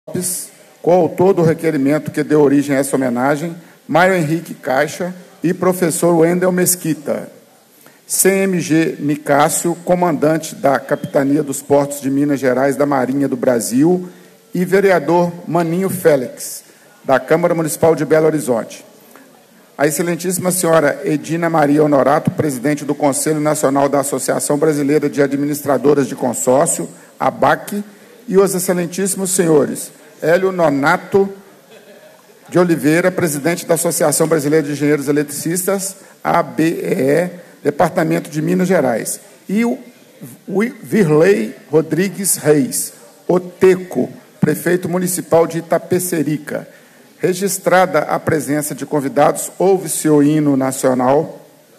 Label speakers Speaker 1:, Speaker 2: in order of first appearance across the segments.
Speaker 1: Lopes, coautor do requerimento que deu origem a essa homenagem, Mário Henrique Caixa e professor Wendel Mesquita. CMG Nicásio, comandante da Capitania dos Portos de Minas Gerais da Marinha do Brasil, e vereador Maninho Félix, da Câmara Municipal de Belo Horizonte. A excelentíssima senhora Edina Maria Honorato, presidente do Conselho Nacional da Associação Brasileira de Administradoras de Consórcio, ABAC, e os excelentíssimos senhores Hélio Nonato de Oliveira, presidente da Associação Brasileira de Engenheiros Eletricistas, ABEE, Departamento de Minas Gerais, e o Virley Rodrigues Reis, Oteco, prefeito municipal de Itapecerica. Registrada a presença de convidados, ouve-se o hino nacional.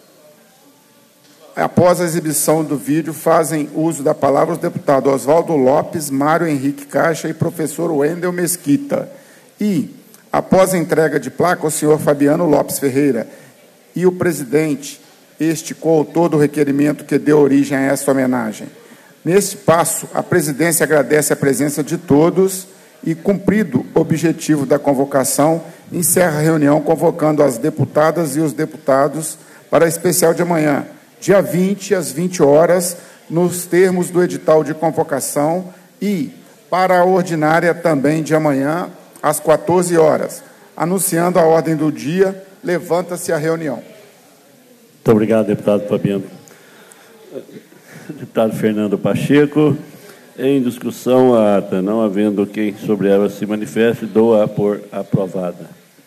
Speaker 1: Após a exibição do vídeo, fazem uso da palavra os deputados Oswaldo Lopes, Mário Henrique Caixa e professor Wendel Mesquita. E, após a entrega de placa, o senhor Fabiano Lopes Ferreira e o presidente, este coautor do requerimento que deu origem a esta homenagem. Neste passo, a presidência agradece a presença de todos e, cumprido o objetivo da convocação, encerra a reunião convocando as deputadas e os deputados para a especial de amanhã, dia 20, às 20 horas, nos termos do edital de convocação, e para a ordinária também de amanhã, às 14 horas. Anunciando a ordem do dia, levanta-se a reunião.
Speaker 2: Muito obrigado, deputado Fabiano. Deputado Fernando Pacheco. Em discussão a ata, não havendo quem sobre ela se manifeste, dou-a por aprovada.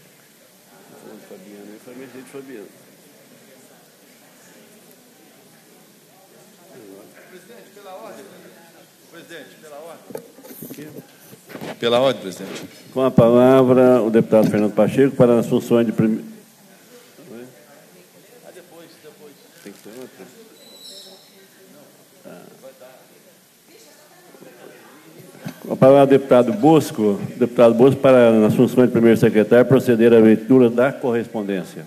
Speaker 3: Pela ordem, presidente.
Speaker 2: Com a palavra, o deputado Fernando Pacheco, para as funções de primeiro.
Speaker 3: Depois.
Speaker 2: Tem que ter outra. Com a palavra, deputado Bosco, para, nas funções de primeiro secretário, proceder à leitura da correspondência.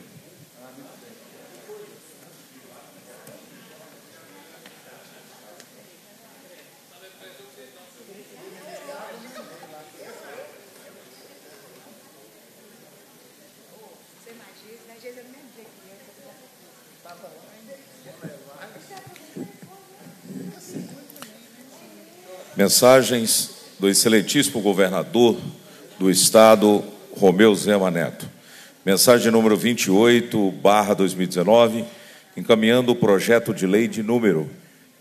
Speaker 3: Mensagens do excelentíssimo governador do Estado, Romeu Zema Neto. Mensagem número 28/2019, encaminhando o projeto de lei de número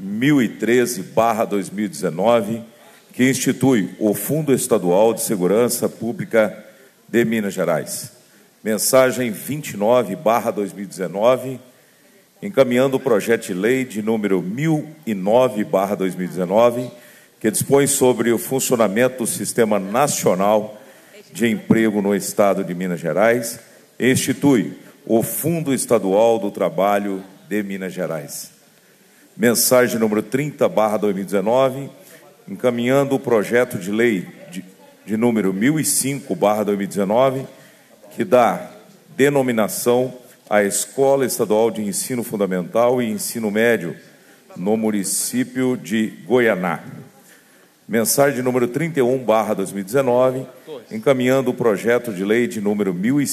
Speaker 3: 1013/2019, que institui o Fundo Estadual de Segurança Pública de Minas Gerais. Mensagem 29/2019, encaminhando o projeto de lei de número 1009/2019, que dispõe sobre o funcionamento do Sistema Nacional de Emprego no Estado de Minas Gerais e institui o Fundo Estadual do Trabalho de Minas Gerais. Mensagem número 30/2019, encaminhando o projeto de lei de número 1005/2019, que dá denominação à Escola Estadual de Ensino Fundamental e Ensino Médio no município de Goianá. Mensagem número 31/2019, encaminhando o projeto de lei de número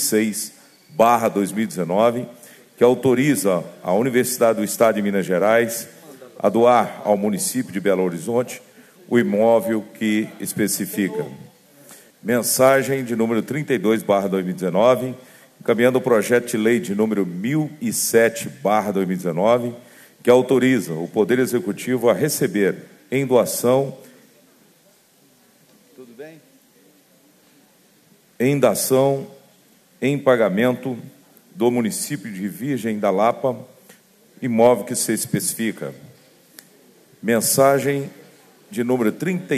Speaker 3: 1006/2019, que autoriza a Universidade do Estado de Minas Gerais a doar ao município de Belo Horizonte o imóvel que especifica. Mensagem de número 32/2019, encaminhando o projeto de lei de número 1007/2019, que autoriza o Poder Executivo a receber em doação em dação, em pagamento do município de Virgem da Lapa, imóvel que se especifica. Mensagem de número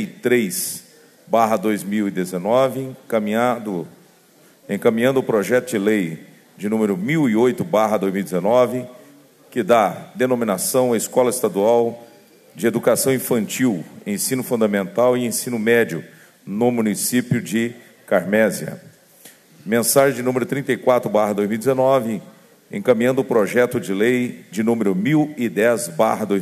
Speaker 3: 33/2019, encaminhando o projeto de lei de número 1008/2019, que dá denominação à Escola Estadual de Educação Infantil, Ensino Fundamental e Ensino Médio no município de Carmésia. Mensagem de número 34/2019, encaminhando o projeto de lei de número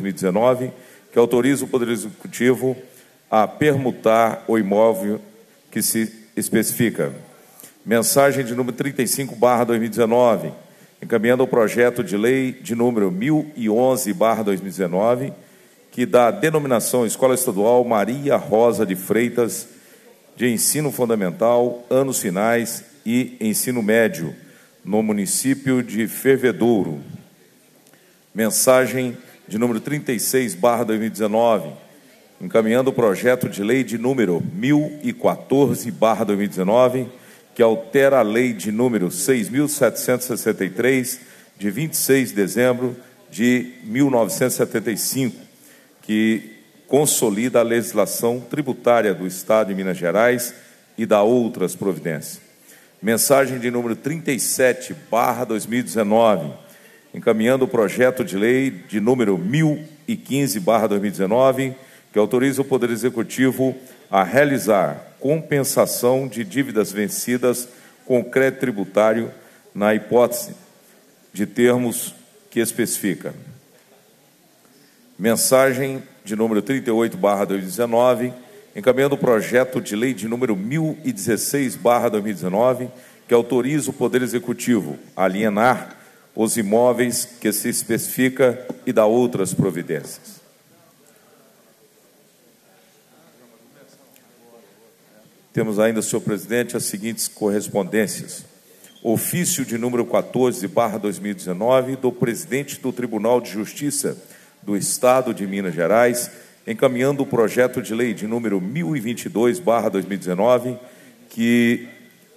Speaker 3: 1010/2019, que autoriza o Poder Executivo a permutar o imóvel que se especifica. Mensagem de número 35/2019, encaminhando o projeto de lei de número 1011/2019, que dá a denominação Escola Estadual Maria Rosa de Freitas, de ensino fundamental, anos finais e ensino médio, no município de Fervedouro. Mensagem de número 36/2019, encaminhando o projeto de lei de número 1014/2019, que altera a lei de número 6.763, de 26 de dezembro de 1975, que consolida a legislação tributária do Estado de Minas Gerais e dá outras providências. Mensagem de número 37/2019, encaminhando o projeto de lei de número 1015/2019, que autoriza o Poder Executivo a realizar compensação de dívidas vencidas com crédito tributário na hipótese de termos que especifica. Mensagem de número 38/2019, encaminhando o projeto de lei de número 1016/2019, que autoriza o Poder Executivo a alienar os imóveis que se especifica e dá outras providências. Temos ainda, senhor presidente, as seguintes correspondências. Ofício de número 14/2019 do presidente do Tribunal de Justiça do Estado de Minas Gerais, encaminhando o projeto de lei de número 1022/2019, que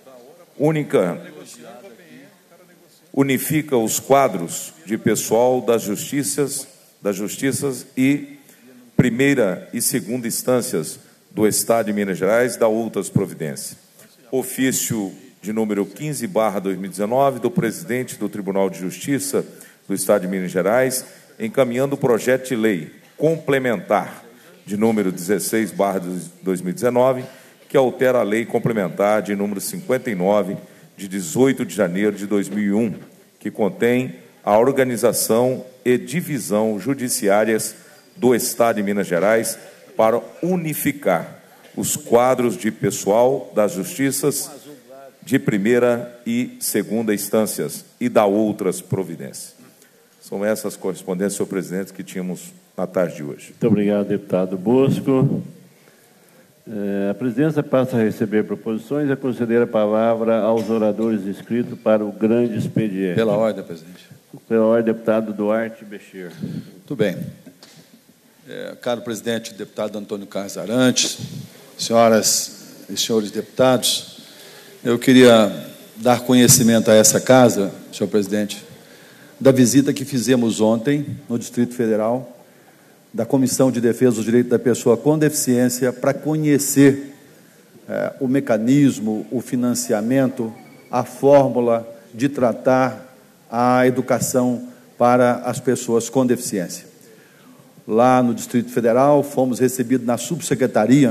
Speaker 3: unifica os quadros de pessoal das justiças e primeira e segunda instâncias do Estado de Minas Gerais, dá outras providências. Ofício de número 15/2019 do presidente do Tribunal de Justiça do Estado de Minas Gerais, encaminhando o projeto de lei complementar de número 16/2019, que altera a lei complementar de número 59, de 18 de janeiro de 2001, que contém a organização e divisão judiciárias do Estado de Minas Gerais para unificar os quadros de pessoal das justiças de primeira e segunda instâncias e dá outras providências. São essas correspondências, senhor presidente, que tínhamos na tarde de hoje.
Speaker 2: Muito obrigado, deputado Bosco. A presidência passa a receber proposições e a conceder a palavra aos oradores inscritos para o grande expediente.
Speaker 4: Pela ordem, presidente.
Speaker 2: Pela ordem, deputado Duarte Bechir.
Speaker 4: Muito bem. Caro presidente, deputado Antônio Carlos Arantes, senhoras e senhores deputados, eu queria dar conhecimento a essa casa, senhor presidente, da visita que fizemos ontem no Distrito Federal, da Comissão de Defesa dos Direitos da Pessoa com Deficiência, para conhecer o mecanismo, o financiamento, a fórmula de tratar a educação para as pessoas com deficiência. Lá no Distrito Federal, fomos recebidos na subsecretaria,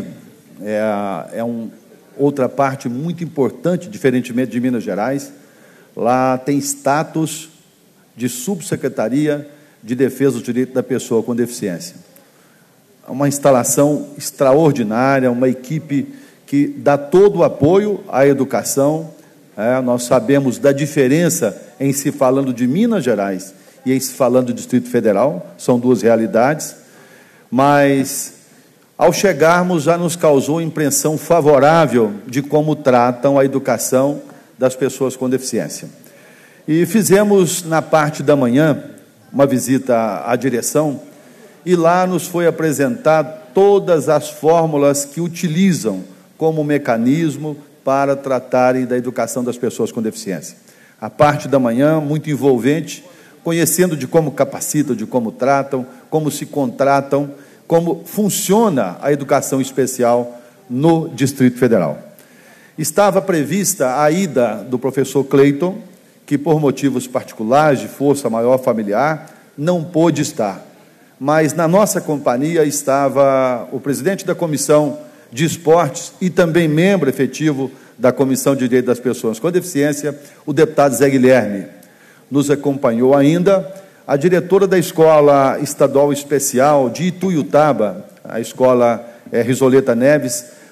Speaker 4: outra parte muito importante, diferentemente de Minas Gerais. Lá tem status de subsecretaria de Defesa dos Direitos da Pessoa com Deficiência. Uma instalação extraordinária, uma equipe que dá todo o apoio à educação. Nós sabemos da diferença em se falando de Minas Gerais e em se falando do Distrito Federal, são duas realidades, mas ao chegarmos já nos causou impressão favorável de como tratam a educação das pessoas com deficiência. E fizemos na parte da manhã uma visita à direção e lá nos foi apresentado todas as fórmulas que utilizam como mecanismo para tratarem da educação das pessoas com deficiência. A parte da manhã, muito envolvente, conhecendo de como capacitam, de como tratam, como se contratam, como funciona a educação especial no Distrito Federal. Estava prevista a ida do professor Cleiton, que por motivos particulares, de força maior familiar, não pôde estar. Mas na nossa companhia estava o presidente da Comissão de Esportes e também membro efetivo da Comissão de Direitos das Pessoas com Deficiência, o deputado Zé Guilherme. Nos acompanhou ainda a diretora da Escola Estadual Especial de Ituiutaba, a Escola Risoleta Neves,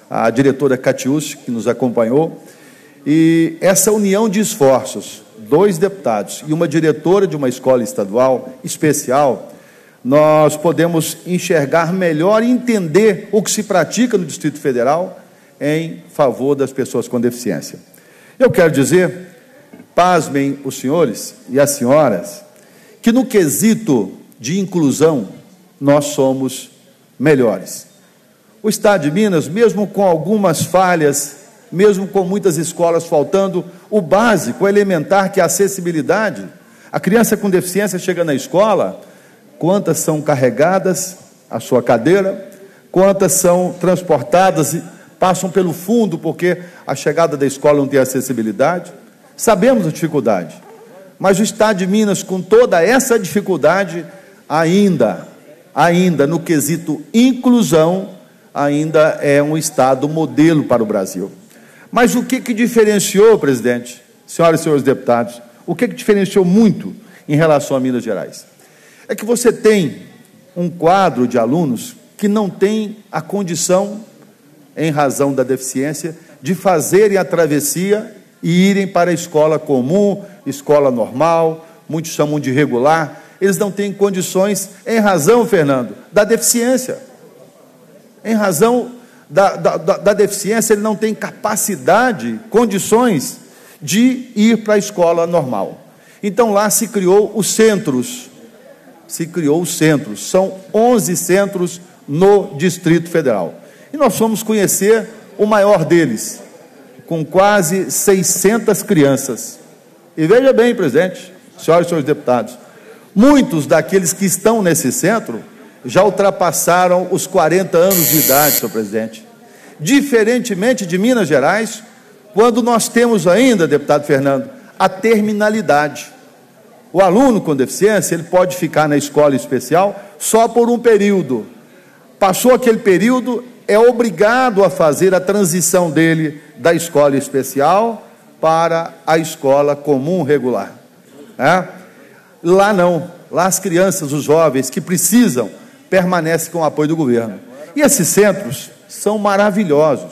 Speaker 4: a diretora Catiúcia, que nos acompanhou, e essa união de esforços, 2 deputados e uma diretora de uma escola estadual especial, nós podemos enxergar melhor e entender o que se pratica no Distrito Federal em favor das pessoas com deficiência. Eu quero dizer, pasmem os senhores e as senhoras, que no quesito de inclusão nós somos melhores. O Estado de Minas, mesmo com algumas falhas, mesmo com muitas escolas faltando o básico, o elementar, que é a acessibilidade, a criança com deficiência chega na escola, quantas são carregadas a sua cadeira, quantas são transportadas e passam pelo fundo porque a chegada da escola não tem acessibilidade. Sabemos a dificuldade, mas o Estado de Minas, com toda essa dificuldade, ainda no quesito inclusão, ainda é um Estado modelo para o Brasil. Mas o que diferenciou, presidente, senhoras e senhores deputados, o que diferenciou muito em relação a Minas Gerais? É que você tem um quadro de alunos que não tem a condição, em razão da deficiência, de fazerem a travessia e irem para a escola comum, escola normal, muitos chamam de regular. Eles não têm condições, em razão, Fernando, da deficiência. Em razão da deficiência, ele não tem capacidade, condições de ir para a escola normal. Então, lá se criou os centros. São 11 centros no Distrito Federal. E nós fomos conhecer o maior deles, com quase 600 crianças. E veja bem, presidente, senhoras e senhores deputados, muitos daqueles que estão nesse centro já ultrapassaram os 40 anos de idade, senhor presidente. Diferentemente de Minas Gerais, quando nós temos ainda, deputado Fernando, a terminalidade. O aluno com deficiência, ele pode ficar na escola especial só por um período. Passou aquele período, é obrigado a fazer a transição dele da escola especial para a escola comum regular. Lá não. Lá as crianças, os jovens que precisam, permanecem com o apoio do governo. E esses centros são maravilhosos,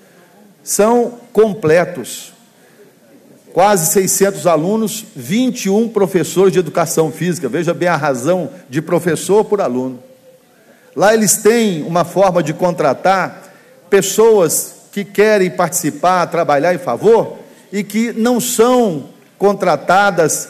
Speaker 4: são completos. Quase 600 alunos, 21 professores de educação física. Veja bem a razão de professor por aluno. Lá eles têm uma forma de contratar pessoas que querem participar, trabalhar em favor, e que não são contratadas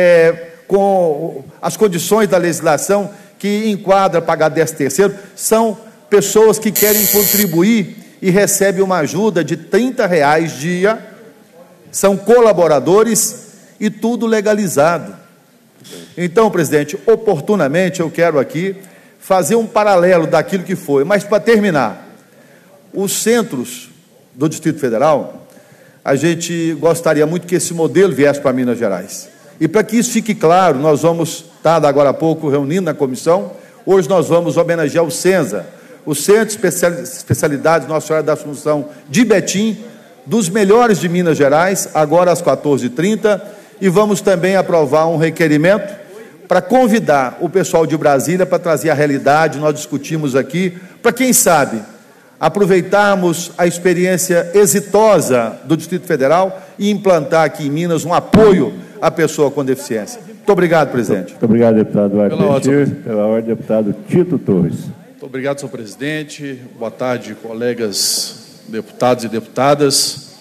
Speaker 4: com as condições da legislação que enquadra pagar 13º, são pessoas que querem contribuir e recebem uma ajuda de R$30 dia, são colaboradores e tudo legalizado. Então, presidente, oportunamente eu quero aqui fazer um paralelo daquilo que foi, mas para terminar, os centros do Distrito Federal, a gente gostaria muito que esse modelo viesse para Minas Gerais. E para que isso fique claro, nós vamos estar agora há pouco reunindo na comissão. Hoje nós vamos homenagear o CENSA, o Centro de Especialidades Nossa Senhora da Assunção de Betim, dos melhores de Minas Gerais, agora às 14h30, e vamos também aprovar um requerimento para convidar o pessoal de Brasília para trazer a realidade. Nós discutimos aqui, para quem sabe, aproveitarmos a experiência exitosa do Distrito Federal e implantar aqui em Minas um apoio à pessoa com deficiência. Muito obrigado, presidente.
Speaker 2: Muito obrigado, deputado Duarte. Pela ordem, deputado Tito Torres.
Speaker 5: Muito obrigado, senhor presidente. Boa tarde, colegas deputados e deputadas.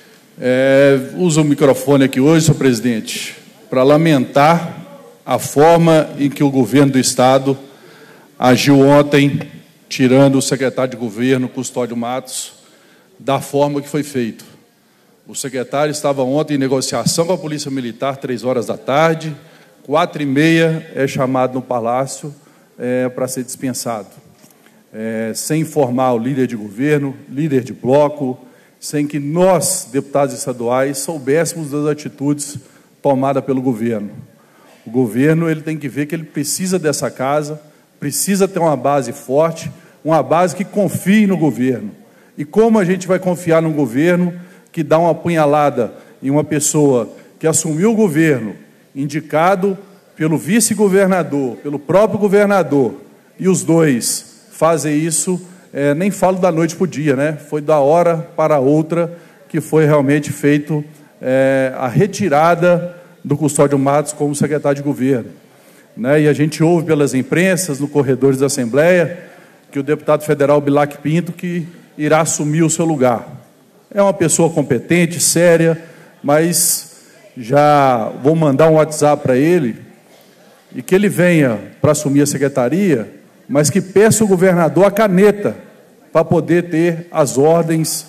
Speaker 5: Uso o microfone aqui hoje, senhor presidente, para lamentar a forma em que o governo do Estado agiu ontem, tirando o secretário de governo, Custódio Matos, da forma que foi feito. O secretário estava ontem em negociação com a Polícia Militar, 3 horas da tarde, 4h30 é chamado no Palácio para ser dispensado. Sem informar o líder de governo, líder de bloco, sem que nós, deputados estaduais, soubéssemos das atitudes tomadas pelo governo. O governo ele tem que ver que ele precisa dessa casa, precisa ter uma base forte, uma base que confie no governo. E como a gente vai confiar num governo que dá uma apunhalada em uma pessoa que assumiu o governo, indicado pelo vice-governador, pelo próprio governador, e os dois fazem isso nem falo da noite para o dia, né? Foi da hora para outra que foi realmente feito a retirada do Custódio Matos como secretário de governo, né? E a gente ouve pelas imprensas, nos corredores da Assembleia, que o deputado federal Bilac Pinto que irá assumir o seu lugar. É uma pessoa competente, séria, mas já vou mandar um WhatsApp para ele e que ele venha para assumir a secretaria, mas que peça o governador a caneta para poder ter as ordens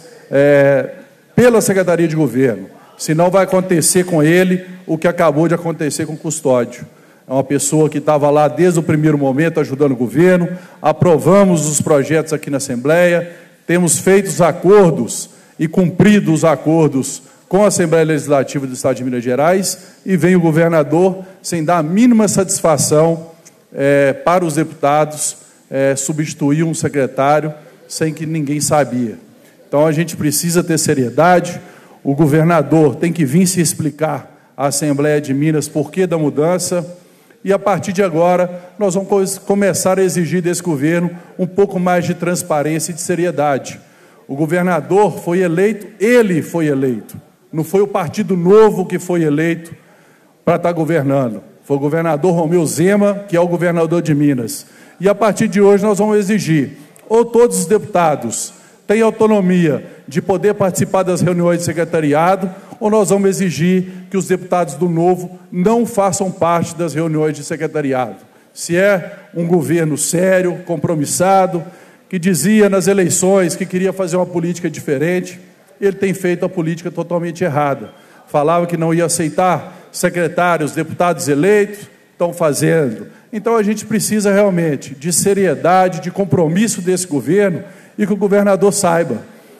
Speaker 5: pela Secretaria de Governo. Senão vai acontecer com ele o que acabou de acontecer com o Custódio. É uma pessoa que estava lá desde o primeiro momento ajudando o governo, aprovamos os projetos aqui na Assembleia, temos feito os acordos e cumprido os acordos com a Assembleia Legislativa do Estado de Minas Gerais, e vem o governador sem dar a mínima satisfação para os deputados, substituir um secretário sem que ninguém sabia. Então a gente precisa ter seriedade, o governador tem que vir se explicar à Assembleia de Minas por que da mudança, e a partir de agora nós vamos começar a exigir desse governo um pouco mais de transparência e de seriedade. O governador foi eleito, ele foi eleito, não foi o Partido Novo que foi eleito para estar governando, foi o governador Romeu Zema, que é o governador de Minas. E a partir de hoje nós vamos exigir, ou todos os deputados têm autonomia de poder participar das reuniões de secretariado, ou nós vamos exigir que os deputados do Novo não façam parte das reuniões de secretariado. Se é um governo sério, compromissado, que dizia nas eleições que queria fazer uma política diferente, ele tem feito a política totalmente errada. Falava que não ia aceitar secretários, deputados eleitos, estão fazendo. Então a gente precisa realmente de seriedade, de compromisso desse governo, e que o governador saiba,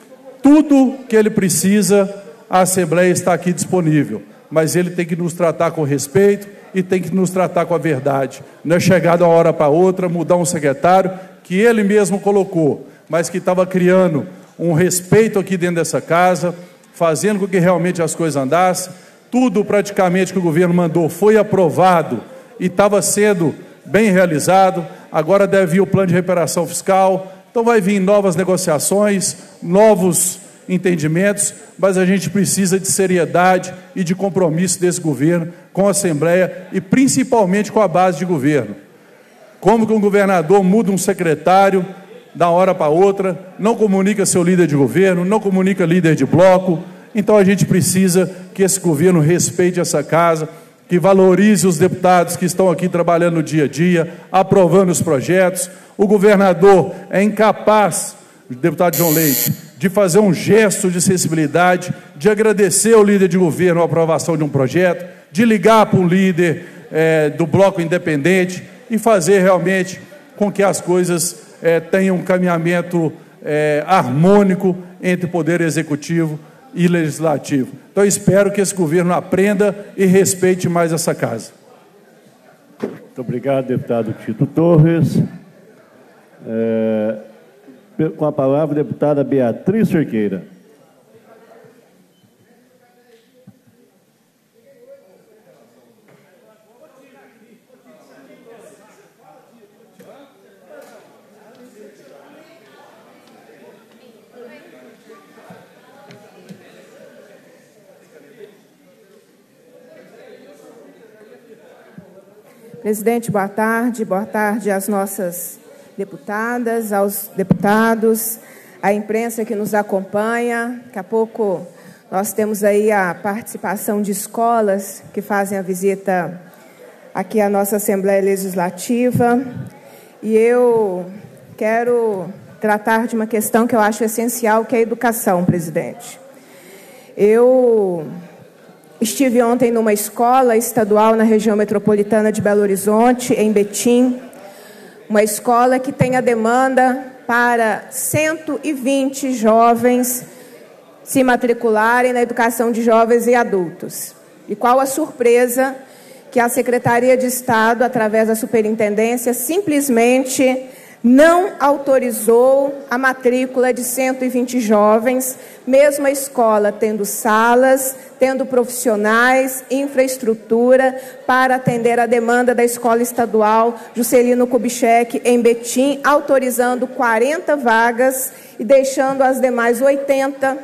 Speaker 5: tudo que ele precisa, a Assembleia está aqui disponível, mas ele tem que nos tratar com respeito e tem que nos tratar com a verdade. Não é chegar de uma hora para outra, mudar um secretário que ele mesmo colocou, mas que estava criando um respeito aqui dentro dessa casa, fazendo com que realmente as coisas andassem. Tudo praticamente que o governo mandou foi aprovado e estava sendo bem realizado. Agora deve vir o plano de recuperação fiscal, então vai vir novas negociações, novos entendimentos, mas a gente precisa de seriedade e de compromisso desse governo com a Assembleia e principalmente com a base de governo. Como que um governador muda um secretário da hora para outra, não comunica seu líder de governo, não comunica líder de bloco? Então a gente precisa que esse governo respeite essa casa, que valorize os deputados que estão aqui trabalhando no dia a dia, aprovando os projetos. O governador é incapaz, o deputado João Leite, de fazer um gesto de sensibilidade, de agradecer ao líder de governo a aprovação de um projeto, de ligar para um líder do bloco independente e fazer realmente com que as coisas tenham um caminhamento harmônico entre o Poder Executivo e Legislativo. Então, espero que esse governo aprenda e respeite mais essa casa.
Speaker 2: Muito obrigado, deputado Tito Torres. Com a palavra, a deputada Beatriz Cerqueira.
Speaker 6: Presidente, boa tarde às nossas deputadas, aos deputados, à imprensa que nos acompanha. Daqui a pouco nós temos aí a participação de escolas que fazem a visita aqui à nossa Assembleia Legislativa, e eu quero tratar de uma questão que eu acho essencial, que é a educação, presidente. Eu estive ontem numa escola estadual na região metropolitana de Belo Horizonte, em Betim, uma escola que tem a demanda para 120 jovens se matricularem na educação de jovens e adultos. E qual a surpresa que a Secretaria de Estado, através da Superintendência, simplesmente não autorizou a matrícula de 120 jovens, mesmo a escola tendo salas, tendo profissionais, infraestrutura para atender a demanda da Escola Estadual Juscelino Kubitschek em Betim, autorizando 40 vagas e deixando as demais 80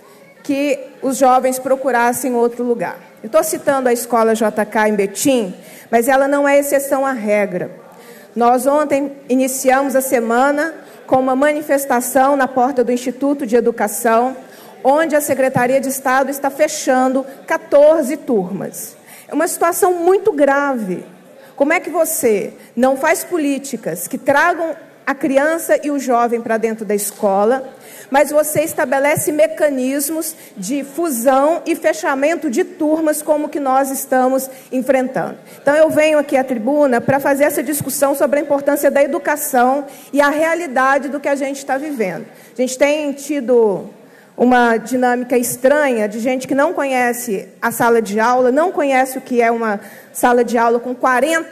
Speaker 6: que os jovens procurassem outro lugar. Eu estou citando a Escola JK em Betim, mas ela não é exceção à regra. Nós ontem iniciamos a semana com uma manifestação na porta do Instituto de Educação, onde a Secretaria de Estado está fechando 14 turmas. É uma situação muito grave. Como é que você não faz políticas que tragam a criança e o jovem para dentro da escola, mas você estabelece mecanismos de fusão e fechamento de turmas como que nós estamos enfrentando? Então, eu venho aqui à tribuna para fazer essa discussão sobre a importância da educação e a realidade do que a gente está vivendo. A gente tem tido uma dinâmica estranha de gente que não conhece a sala de aula, não conhece o que é uma sala de aula com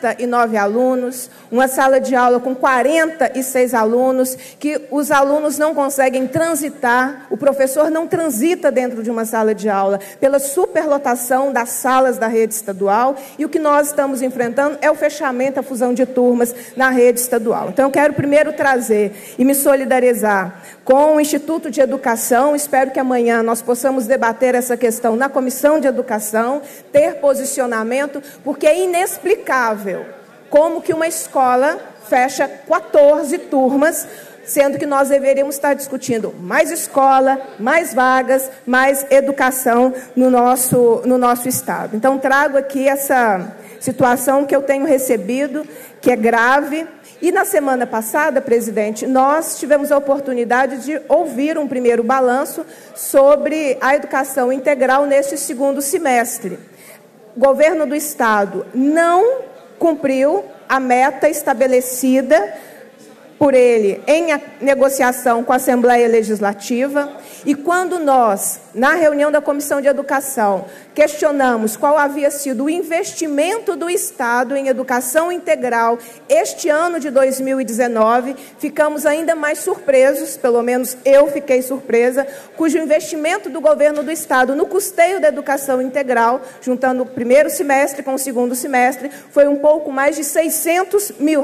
Speaker 6: 49 alunos, uma sala de aula com 46 alunos, que os alunos não conseguem transitar, o professor não transita dentro de uma sala de aula pela superlotação das salas da rede estadual, e o que nós estamos enfrentando é o fechamento, a fusão de turmas na rede estadual. Então, eu quero primeiro trazer e me solidarizar com o Instituto de Educação. Espero que amanhã nós possamos debater essa questão na Comissão de Educação, ter posicionamento, porque é inexplicável como que uma escola fecha 14 turmas, sendo que nós deveríamos estar discutindo mais escola, mais vagas, mais educação no nosso estado. Então, trago aqui essa situação que eu tenho recebido, que é grave. E na semana passada, presidente, nós tivemos a oportunidade de ouvir um primeiro balanço sobre a educação integral neste segundo semestre. O governo do estado não cumpriu a meta estabelecida por ele em negociação com a Assembleia Legislativa, e quando nós, na reunião da Comissão de Educação, questionamos qual havia sido o investimento do Estado em educação integral este ano de 2019, ficamos ainda mais surpresos, pelo menos eu fiquei surpresa, cujo investimento do governo do Estado no custeio da educação integral, juntando o primeiro semestre com o segundo semestre, foi um pouco mais de R$600 mil.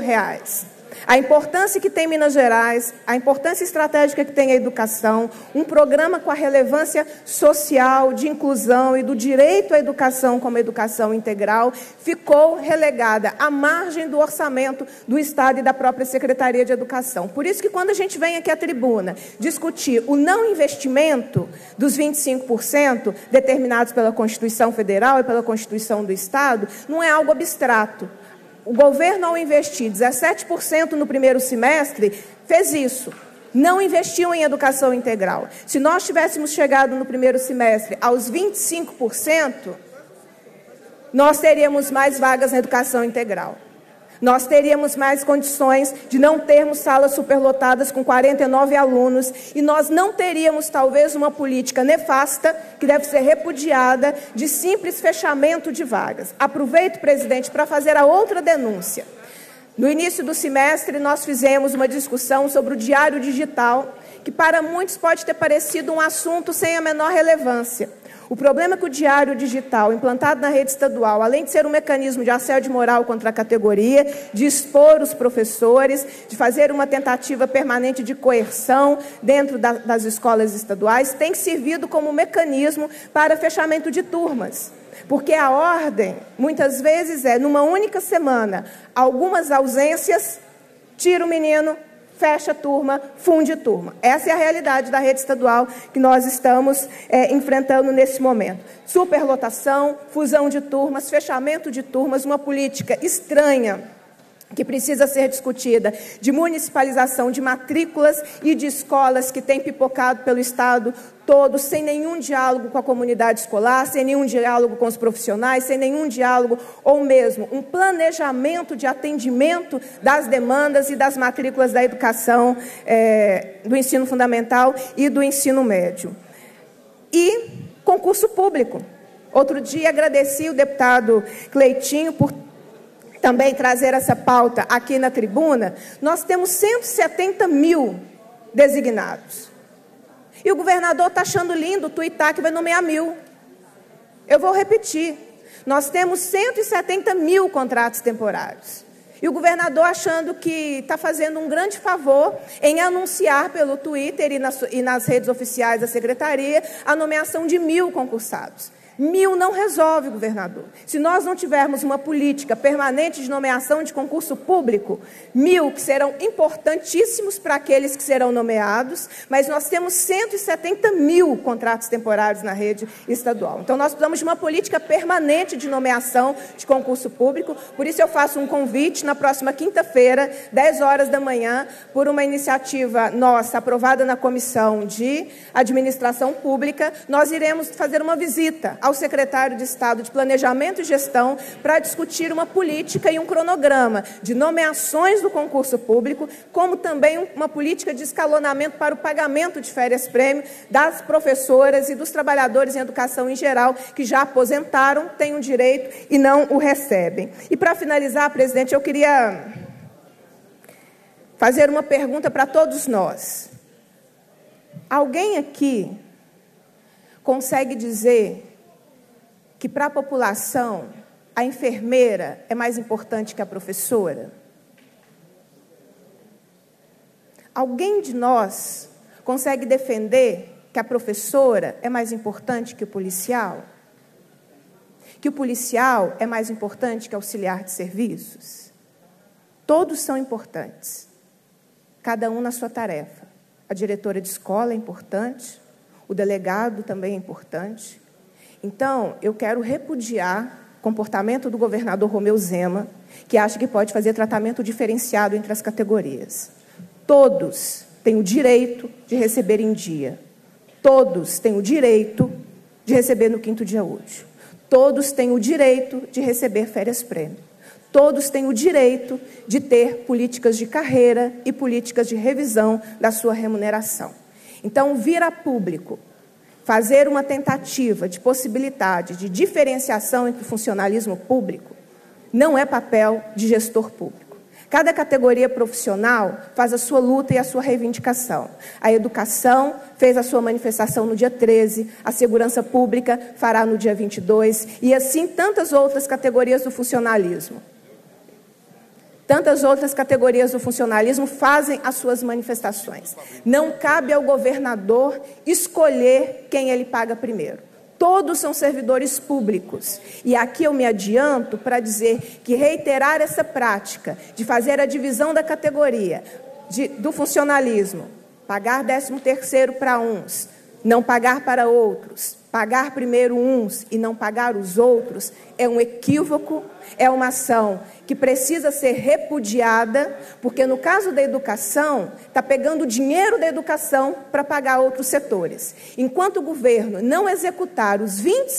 Speaker 6: A importância que tem Minas Gerais, a importância estratégica que tem a educação, um programa com a relevância social, de inclusão e do direito à educação como educação integral, ficou relegada à margem do orçamento do Estado e da própria Secretaria de Educação. Por isso que quando a gente vem aqui à tribuna discutir o não investimento dos 25% determinados pela Constituição Federal e pela Constituição do Estado, não é algo abstrato. O governo, ao investir 17% no primeiro semestre, fez isso. Não investiu em educação integral. Se nós tivéssemos chegado no primeiro semestre aos 25%, nós teríamos mais vagas na educação integral. Nós teríamos mais condições de não termos salas superlotadas com 49 alunos e nós não teríamos, talvez, uma política nefasta, que deve ser repudiada, de simples fechamento de vagas. Aproveito, presidente, para fazer a outra denúncia. No início do semestre, nós fizemos uma discussão sobre o diário digital, que para muitos pode ter parecido um assunto sem a menor relevância. O problema é que o diário digital, implantado na rede estadual, além de ser um mecanismo de assédio moral contra a categoria, de expor os professores, de fazer uma tentativa permanente de coerção dentro das escolas estaduais, tem servido como mecanismo para fechamento de turmas. Porque a ordem, muitas vezes, é, numa única semana, algumas ausências, tira o menino, fecha a turma, funde turma. Essa é a realidade da rede estadual que nós estamos enfrentando nesse momento. Superlotação, fusão de turmas, fechamento de turmas, uma política estranha que precisa ser discutida, de municipalização de matrículas e de escolas que tem pipocado pelo Estado todo, sem nenhum diálogo com a comunidade escolar, sem nenhum diálogo com os profissionais, sem nenhum diálogo, ou mesmo um planejamento de atendimento das demandas e das matrículas da educação, do ensino fundamental e do ensino médio. E concurso público. Outro dia agradeci o deputado Cleitinho por também trazer essa pauta aqui na tribuna, nós temos 170 mil designados. E o governador está achando lindo tuitar que vai nomear 1.000. Eu vou repetir. Nós temos 170 mil contratos temporários. E o governador achando que está fazendo um grande favor em anunciar pelo Twitter e nas redes oficiais da Secretaria a nomeação de 1.000 concursados. 1.000 não resolve, governador. Se nós não tivermos uma política permanente de nomeação de concurso público, 1.000 que serão importantíssimos para aqueles que serão nomeados, mas nós temos 170 mil contratos temporários na rede estadual. Então, nós precisamos de uma política permanente de nomeação de concurso público. Por isso, eu faço um convite na próxima quinta-feira, 10 horas da manhã, por uma iniciativa nossa, aprovada na Comissão de Administração Pública, nós iremos fazer uma visita ao secretário de Estado de Planejamento e Gestão para discutir uma política e um cronograma de nomeações do concurso público, como também uma política de escalonamento para o pagamento de férias-prêmio das professoras e dos trabalhadores em educação em geral, que já aposentaram, têm um direito e não o recebem. E, para finalizar, presidente, eu queria fazer uma pergunta para todos nós. Alguém aqui consegue dizer que, para a população, a enfermeira é mais importante que a professora? Alguém de nós consegue defender que a professora é mais importante que o policial? Que o policial é mais importante que o auxiliar de serviços? Todos são importantes, cada um na sua tarefa. A diretora de escola é importante, o delegado também é importante. Então, eu quero repudiar o comportamento do governador Romeu Zema, que acha que pode fazer tratamento diferenciado entre as categorias. Todos têm o direito de receber em dia. Todos têm o direito de receber no 5º dia útil. Todos têm o direito de receber férias-prêmio. Todos têm o direito de ter políticas de carreira e políticas de revisão da sua remuneração. Então, vir a público fazer uma tentativa de possibilidade de diferenciação entre o funcionalismo público não é papel de gestor público. Cada categoria profissional faz a sua luta e a sua reivindicação. A educação fez a sua manifestação no dia 13, a segurança pública fará no dia 22, e assim tantas outras categorias do funcionalismo. Tantas outras categorias do funcionalismo fazem as suas manifestações. Não cabe ao governador escolher quem ele paga primeiro. Todos são servidores públicos. E aqui eu me adianto para dizer que reiterar essa prática de fazer a divisão da categoria do funcionalismo, pagar 13º para uns, não pagar para outros, pagar primeiro uns e não pagar os outros, é um equívoco, é uma ação que precisa ser repudiada, porque no caso da educação, está pegando dinheiro da educação para pagar outros setores. Enquanto o governo não executar os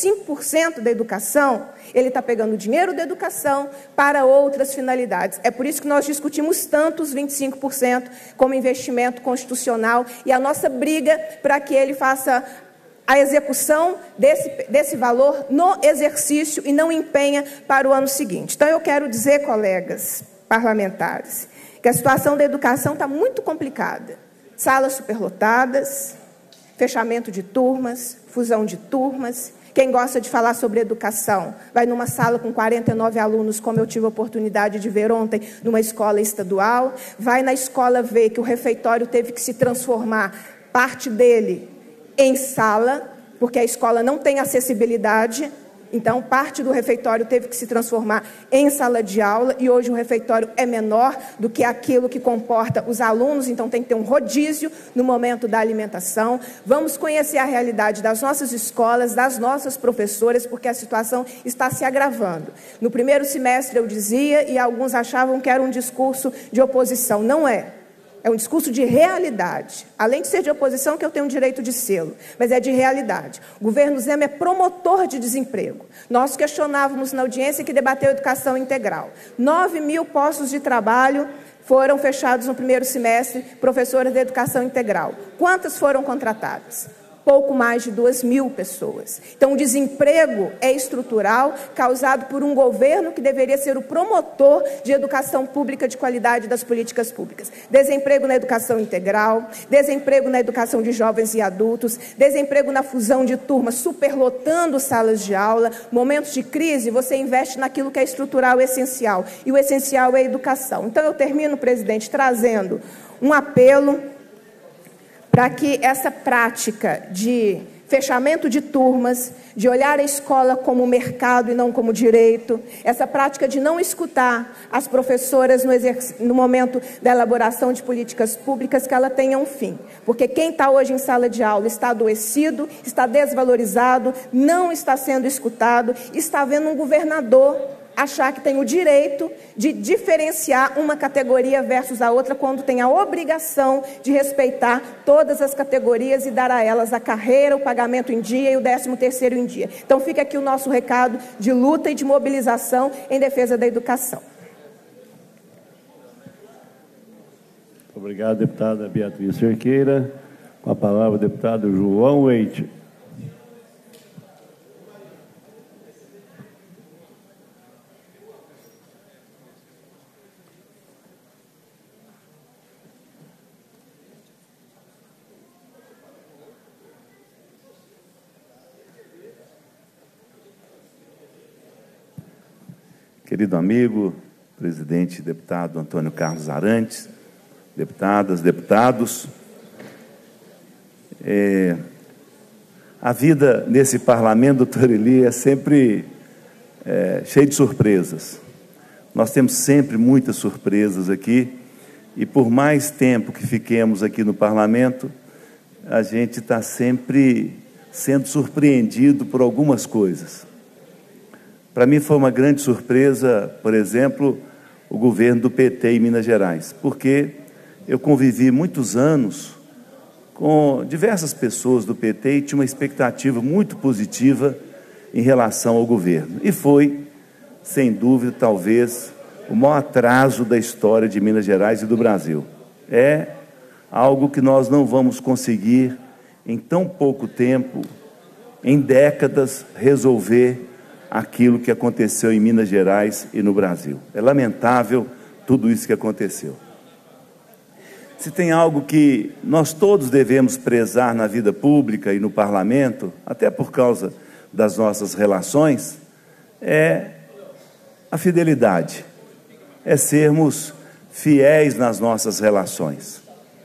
Speaker 6: 25% da educação, ele está pegando dinheiro da educação para outras finalidades. É por isso que nós discutimos tanto os 25% como investimento constitucional e a nossa briga para que ele faça a execução desse valor no exercício e não empenha para o ano seguinte. Então, eu quero dizer, colegas parlamentares, que a situação da educação está muito complicada. Salas superlotadas, fechamento de turmas, fusão de turmas. Quem gosta de falar sobre educação vai numa sala com 49 alunos, como eu tive a oportunidade de ver ontem, numa escola estadual. Vai na escola ver que o refeitório teve que se transformar, parte dele, em sala, porque a escola não tem acessibilidade, então parte do refeitório teve que se transformar em sala de aula, e hoje o refeitório é menor do que aquilo que comporta os alunos, então tem que ter um rodízio no momento da alimentação. Vamos conhecer a realidade das nossas escolas, das nossas professoras, porque a situação está se agravando. No primeiro semestre eu dizia, e alguns achavam que era um discurso de oposição. Não é. É um discurso de realidade. Além de ser de oposição, que eu tenho o direito de sê-lo, mas é de realidade. O governo Zema é promotor de desemprego. Nós questionávamos na audiência que debateu educação integral. 9.000 postos de trabalho foram fechados no primeiro semestre, professoras de educação integral. Quantas foram contratadas? pouco mais de 2.000 pessoas. Então, o desemprego é estrutural, causado por um governo que deveria ser o promotor de educação pública de qualidade das políticas públicas. Desemprego na educação integral, desemprego na educação de jovens e adultos, desemprego na fusão de turmas, superlotando salas de aula. Momentos de crise, você investe naquilo que é estrutural e essencial, e o essencial é a educação. Então, eu termino, presidente, trazendo um apelo para que essa prática de fechamento de turmas, de olhar a escola como mercado e não como direito, essa prática de não escutar as professoras no momento da elaboração de políticas públicas, que ela tenha um fim. Porque quem está hoje em sala de aula está adoecido, está desvalorizado, não está sendo escutado, está vendo um governador achar que tem o direito de diferenciar uma categoria versus a outra, quando tem a obrigação de respeitar todas as categorias e dar a elas a carreira, o pagamento em dia e o 13º em dia. Então, fica aqui o nosso recado de luta e de mobilização em defesa da educação.
Speaker 2: Obrigado, deputada Beatriz Cerqueira. Com a palavra, o deputado João Leite.
Speaker 7: Querido amigo, presidente deputado Antônio Carlos Arantes, deputadas, deputados, a vida nesse parlamento, doutor Eli, é sempre cheia de surpresas. Nós temos sempre muitas surpresas aqui, e por mais tempo que fiquemos aqui no parlamento, a gente está sempre sendo surpreendido por algumas coisas. Para mim foi uma grande surpresa, por exemplo, o governo do PT em Minas Gerais, porque eu convivi muitos anos com diversas pessoas do PT e tinha uma expectativa muito positiva em relação ao governo. E foi, sem dúvida, talvez, o maior atraso da história de Minas Gerais e do Brasil. É algo que nós não vamos conseguir, em tão pouco tempo, em décadas, resolver aquilo que aconteceu em Minas Gerais e no Brasil. É lamentável tudo isso que aconteceu. Se tem algo que nós todos devemos prezar na vida pública e no parlamento, até por causa das nossas relações, é a fidelidade, é sermos fiéis nas nossas relações.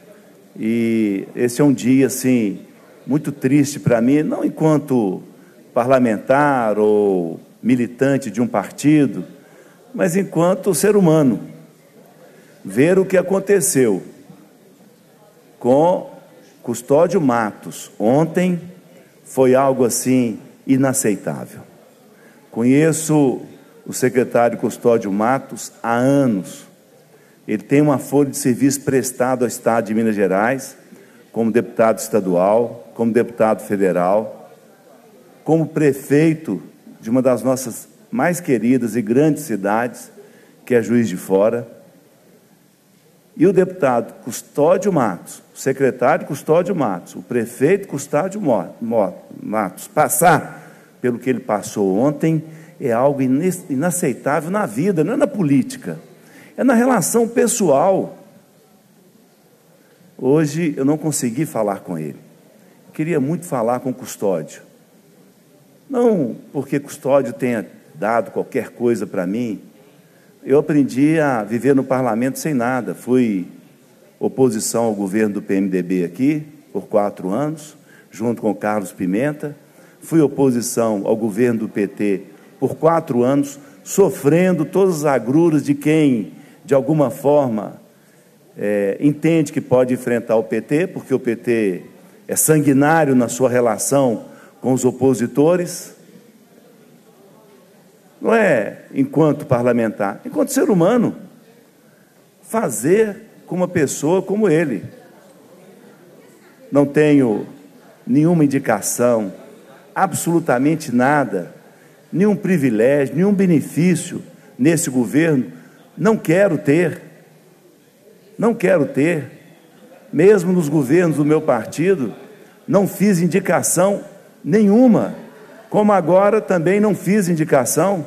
Speaker 7: E esse é um dia, assim, muito triste para mim, não enquanto parlamentar ou militante de um partido, mas enquanto ser humano, ver o que aconteceu com Custódio Matos ontem foi algo assim inaceitável. Conheço o secretário Custódio Matos há anos. Ele tem uma folha de serviço prestado ao Estado de Minas Gerais, como deputado estadual, como deputado federal, como prefeito de uma das nossas mais queridas e grandes cidades, que é Juiz de Fora. E o deputado Custódio Matos, o secretário Custódio Matos, o prefeito Custódio Matos, passar pelo que ele passou ontem é algo inaceitável na vida, não é na política, é na relação pessoal. Hoje eu não consegui falar com ele. Queria muito falar com o Custódio. Não porque Custódio tenha dado qualquer coisa para mim. Eu aprendi a viver no parlamento sem nada. Fui oposição ao governo do PMDB aqui por 4 anos, junto com Carlos Pimenta. Fui oposição ao governo do PT por 4 anos, sofrendo todas as agruras de quem, de alguma forma, entende que pode enfrentar o PT, porque o PT é sanguinário na sua relação com os opositores. Não é enquanto parlamentar, enquanto ser humano, fazer com uma pessoa como ele. Não tenho nenhuma indicação, absolutamente nada, nenhum privilégio, nenhum benefício nesse governo. Não quero ter, mesmo nos governos do meu partido, não fiz indicação nenhuma, como agora também não fiz indicação.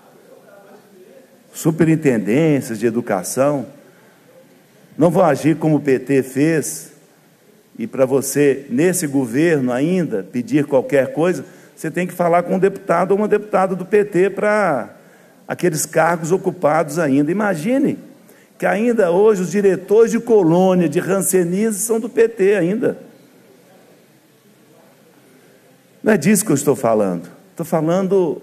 Speaker 7: Superintendências de educação, não vou agir como o PT fez, e para você, nesse governo ainda, pedir qualquer coisa, você tem que falar com um deputado ou uma deputada do PT para aqueles cargos ocupados ainda. Imagine que ainda hoje os diretores de colônia, de Hanseníase, são do PT ainda. Não é disso que eu estou falando. Estou falando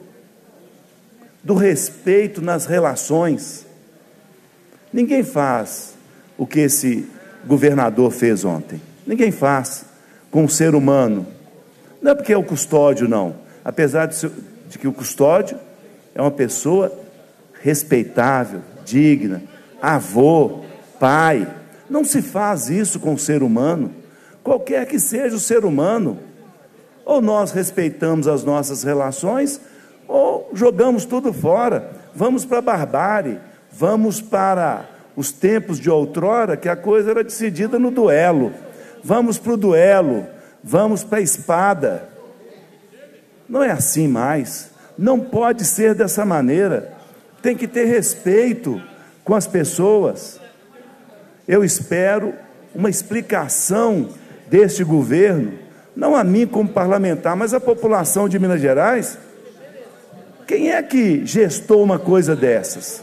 Speaker 7: do respeito nas relações. Ninguém faz o que esse governador fez ontem. Ninguém faz com um ser humano. Não é porque é o custódio, não. Apesar de que o custódio é uma pessoa respeitável, digna, avô, pai. Não se faz isso com o ser humano, qualquer que seja o ser humano. Ou nós respeitamos as nossas relações, ou jogamos tudo fora. Vamos para a barbárie, vamos para os tempos de outrora, que a coisa era decidida no duelo. Vamos para o duelo, vamos para a espada. Não é assim mais, não pode ser dessa maneira. Tem que ter respeito com as pessoas. Eu espero uma explicação deste governo, não a mim como parlamentar, mas a população de Minas Gerais. Quem é que gestou uma coisa dessas?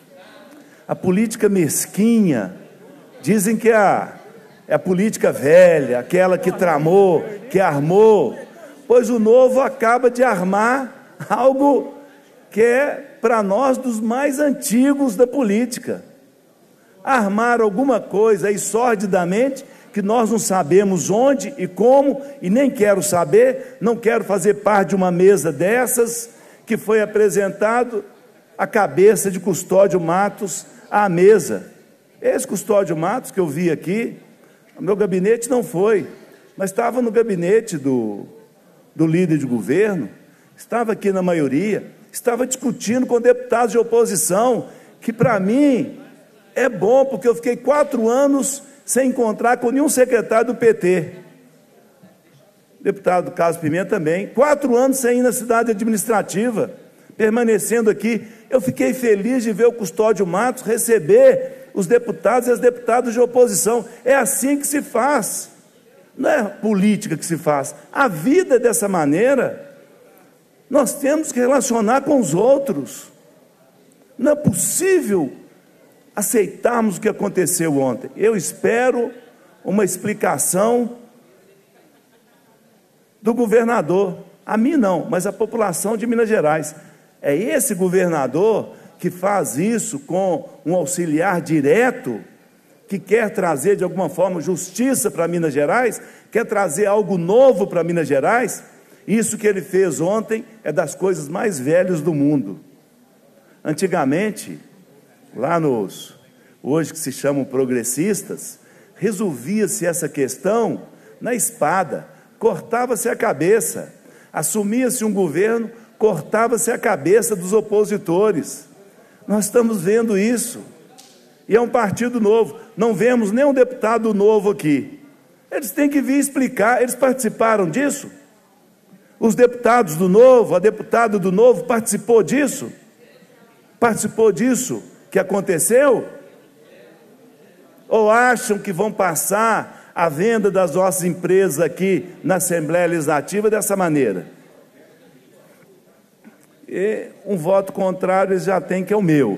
Speaker 7: A política mesquinha, dizem que é a política velha, aquela que tramou, que armou, pois o novo acaba de armar algo que é, para nós, dos mais antigos da política. Armar alguma coisa aí sordidamente, que nós não sabemos onde e como, e nem quero saber, não quero fazer parte de uma mesa dessas, que foi apresentado a cabeça de Custódio Matos à mesa. Esse Custódio Matos que eu vi aqui, o meu gabinete não foi, mas estava no gabinete do líder de governo, estava aqui na maioria, estava discutindo com deputados de oposição, que para mim é bom, porque eu fiquei 4 anos sem encontrar com nenhum secretário do PT. Deputado Carlos Pimenta também, 4 anos sem ir na cidade administrativa, permanecendo aqui. Eu fiquei feliz de ver o Custódio Matos receber os deputados e as deputadas de oposição. É assim que se faz, não é política que se faz. A vida é dessa maneira. Nós temos que relacionar com os outros. Não é possível aceitarmos o que aconteceu ontem. Eu espero uma explicação do governador, a mim não, mas a população de Minas Gerais. É esse governador que faz isso com um auxiliar direto, que quer trazer de alguma forma justiça para Minas Gerais, quer trazer algo novo para Minas Gerais. Isso que ele fez ontem é das coisas mais velhas do mundo. Antigamente, lá hoje que se chamam progressistas, resolvia-se essa questão na espada, cortava-se a cabeça, assumia-se um governo, cortava-se a cabeça dos opositores. Nós estamos vendo isso, e é um partido novo, não vemos nenhum deputado novo aqui. Eles têm que vir explicar, eles participaram disso? Os deputados do Novo, a deputada do Novo participou disso? Participou disso que aconteceu? Ou acham que vão passar a venda das nossas empresas aqui na Assembleia Legislativa dessa maneira? E um voto contrário eles já têm, que é o meu.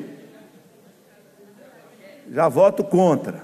Speaker 7: Já voto contra.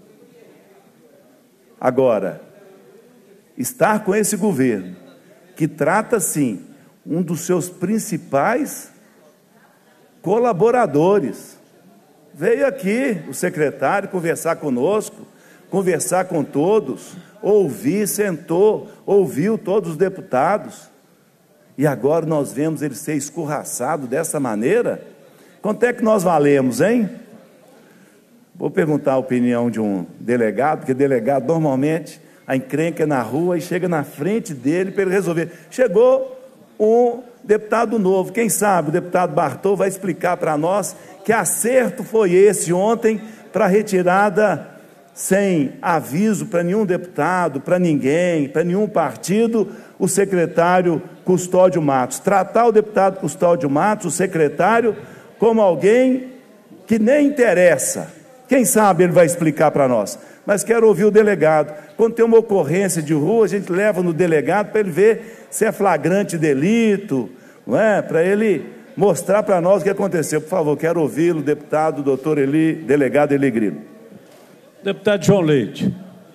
Speaker 7: Agora, estar com esse governo, que trata, sim, um dos seus principais colaboradores. Veio aqui o secretário conversar conosco, conversar com todos, ouvir, sentou, ouviu todos os deputados, e agora nós vemos ele ser escorraçado dessa maneira. Quanto é que nós valemos, hein? Vou perguntar a opinião de um delegado, porque delegado normalmente a encrenca é na rua e chega na frente dele para ele resolver. Chegou um deputado novo, quem sabe o deputado Bartol vai explicar para nós que acerto foi esse ontem para a retirada sem aviso para nenhum deputado, para ninguém, para nenhum partido, o secretário Custódio Matos. Tratar o deputado Custódio Matos, o secretário, como alguém que nem interessa. Quem sabe ele vai explicar para nós. Mas quero ouvir o delegado. Quando tem uma ocorrência de rua, a gente leva no delegado para ele ver se é flagrante delito, não é? Para ele mostrar para nós o que aconteceu. Por favor, quero ouvi-lo, deputado, doutor delegado Eli Grilo.
Speaker 8: Deputado João Leite,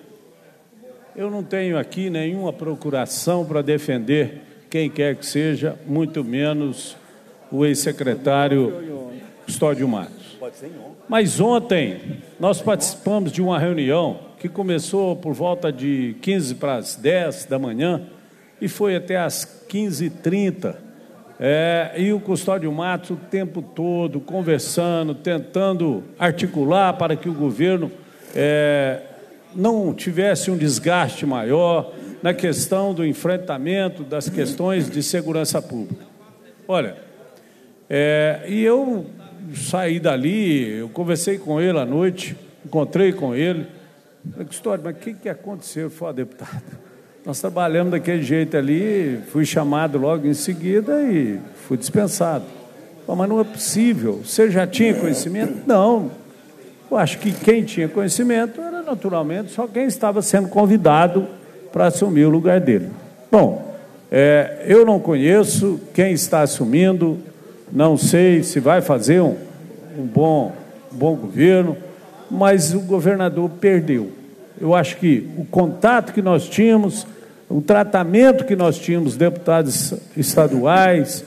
Speaker 8: eu não tenho aqui nenhuma procuração para defender quem quer que seja, muito menos o ex-secretário Custódio Matos. Mas ontem nós participamos de uma reunião que começou por volta de 15 para as 10 da manhã e foi até às 15h30. E o Custódio Matos o tempo todo conversando, tentando articular para que o governo não tivesse um desgaste maior na questão do enfrentamento das questões de segurança pública. Olha, e eu saí dali, eu conversei com ele à noite, encontrei com ele, falei, Custódio, mas o que aconteceu? Ele falou, deputado, nós trabalhamos daquele jeito ali, fui chamado logo em seguida e fui dispensado. Falei, mas não é possível, você já tinha conhecimento? Não. Eu acho que quem tinha conhecimento era, naturalmente, só quem estava sendo convidado para assumir o lugar dele. Bom, eu não conheço quem está assumindo, não sei se vai fazer um bom governo, mas o governador perdeu. Eu acho que o contato que nós tínhamos, o tratamento que nós tínhamos, deputados estaduais,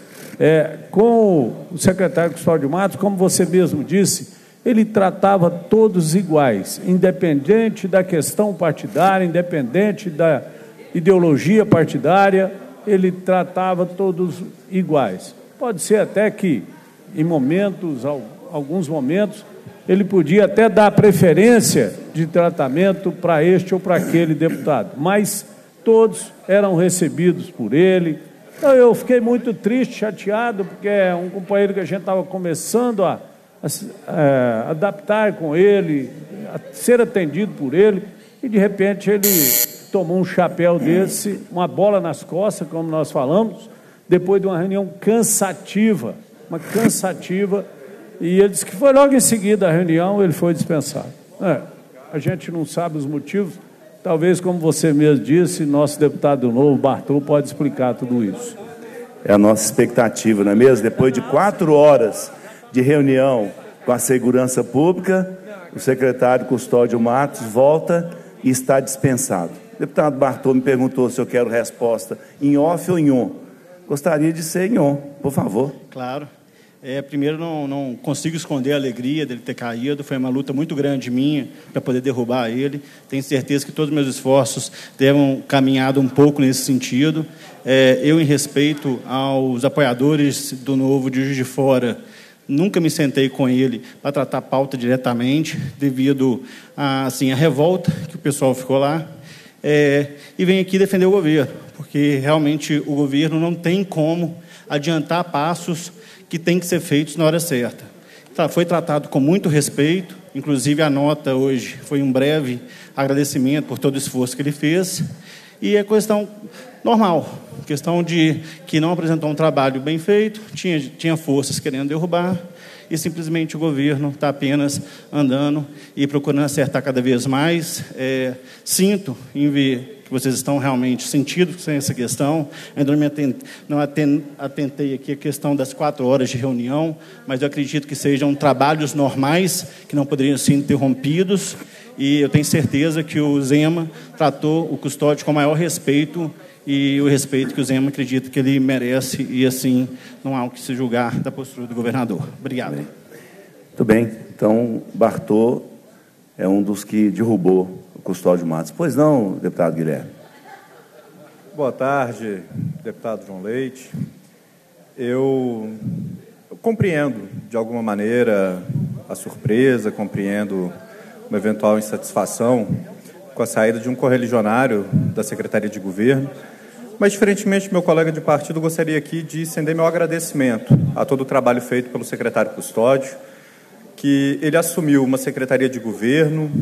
Speaker 8: com o secretário Custódio Matos, como você mesmo disse, ele tratava todos iguais, independente da questão partidária, independente da ideologia partidária, ele tratava todos iguais. Pode ser até que, em alguns momentos, ele podia até dar preferência de tratamento para este ou para aquele deputado, mas todos eram recebidos por ele. Então, eu fiquei muito triste, chateado, porque é um companheiro que a gente estava começando a adaptar com ele, a ser atendido por ele, e de repente ele tomou um chapéu desse, uma bola nas costas, como nós falamos, depois de uma reunião cansativa, e ele disse que foi logo em seguida a reunião, ele foi dispensado. A gente não sabe os motivos, talvez, como você mesmo disse, nosso deputado novo, Bartô, pode explicar tudo isso.
Speaker 7: É a nossa expectativa, não é mesmo? Depois de 4 horas de reunião com a segurança pública, o secretário Custódio Matos volta e está dispensado. O deputado Bartô me perguntou se eu quero resposta em off ou em on. Gostaria de ser em on, por favor.
Speaker 9: Claro. Primeiro, não consigo esconder a alegria dele ter caído. Foi uma luta muito grande minha para poder derrubar ele. Tenho certeza que todos os meus esforços devem caminhado um pouco nesse sentido. Eu, em respeito aos apoiadores do Novo de Juiz de Fora, nunca me sentei com ele para tratar a pauta diretamente, devido à revolta que o pessoal ficou lá. E venho aqui defender o governo, porque realmente o governo não tem como adiantar passos que têm que ser feitos na hora certa. Foi tratado com muito respeito, inclusive a nota hoje foi um breve agradecimento por todo o esforço que ele fez, e é questão normal, questão de que não apresentou um trabalho bem feito, tinha forças querendo derrubar, e simplesmente o governo está apenas andando e procurando acertar cada vez mais. Sinto em ver que vocês estão realmente sentidos com essa questão. Ainda não atentei aqui a questão das 4 horas de reunião, mas eu acredito que sejam trabalhos normais, que não poderiam ser interrompidos, e eu tenho certeza que o Zema tratou o Custódio com o maior respeito, e o respeito que o Zema acredita que ele merece, e assim não há o que se julgar da postura do governador. Obrigado.
Speaker 7: Muito bem. Então, Bartô é um dos que derrubou o Custódio Matos. Pois não, deputado Guilherme?
Speaker 10: Boa tarde, deputado João Leite. Eu compreendo, de alguma maneira, a surpresa, compreendo uma eventual insatisfação com a saída de um correligionário da Secretaria de Governo, mas, diferentemente do meu colega de partido, gostaria aqui de estender meu agradecimento a todo o trabalho feito pelo secretário Custódio, que ele assumiu uma Secretaria de Governo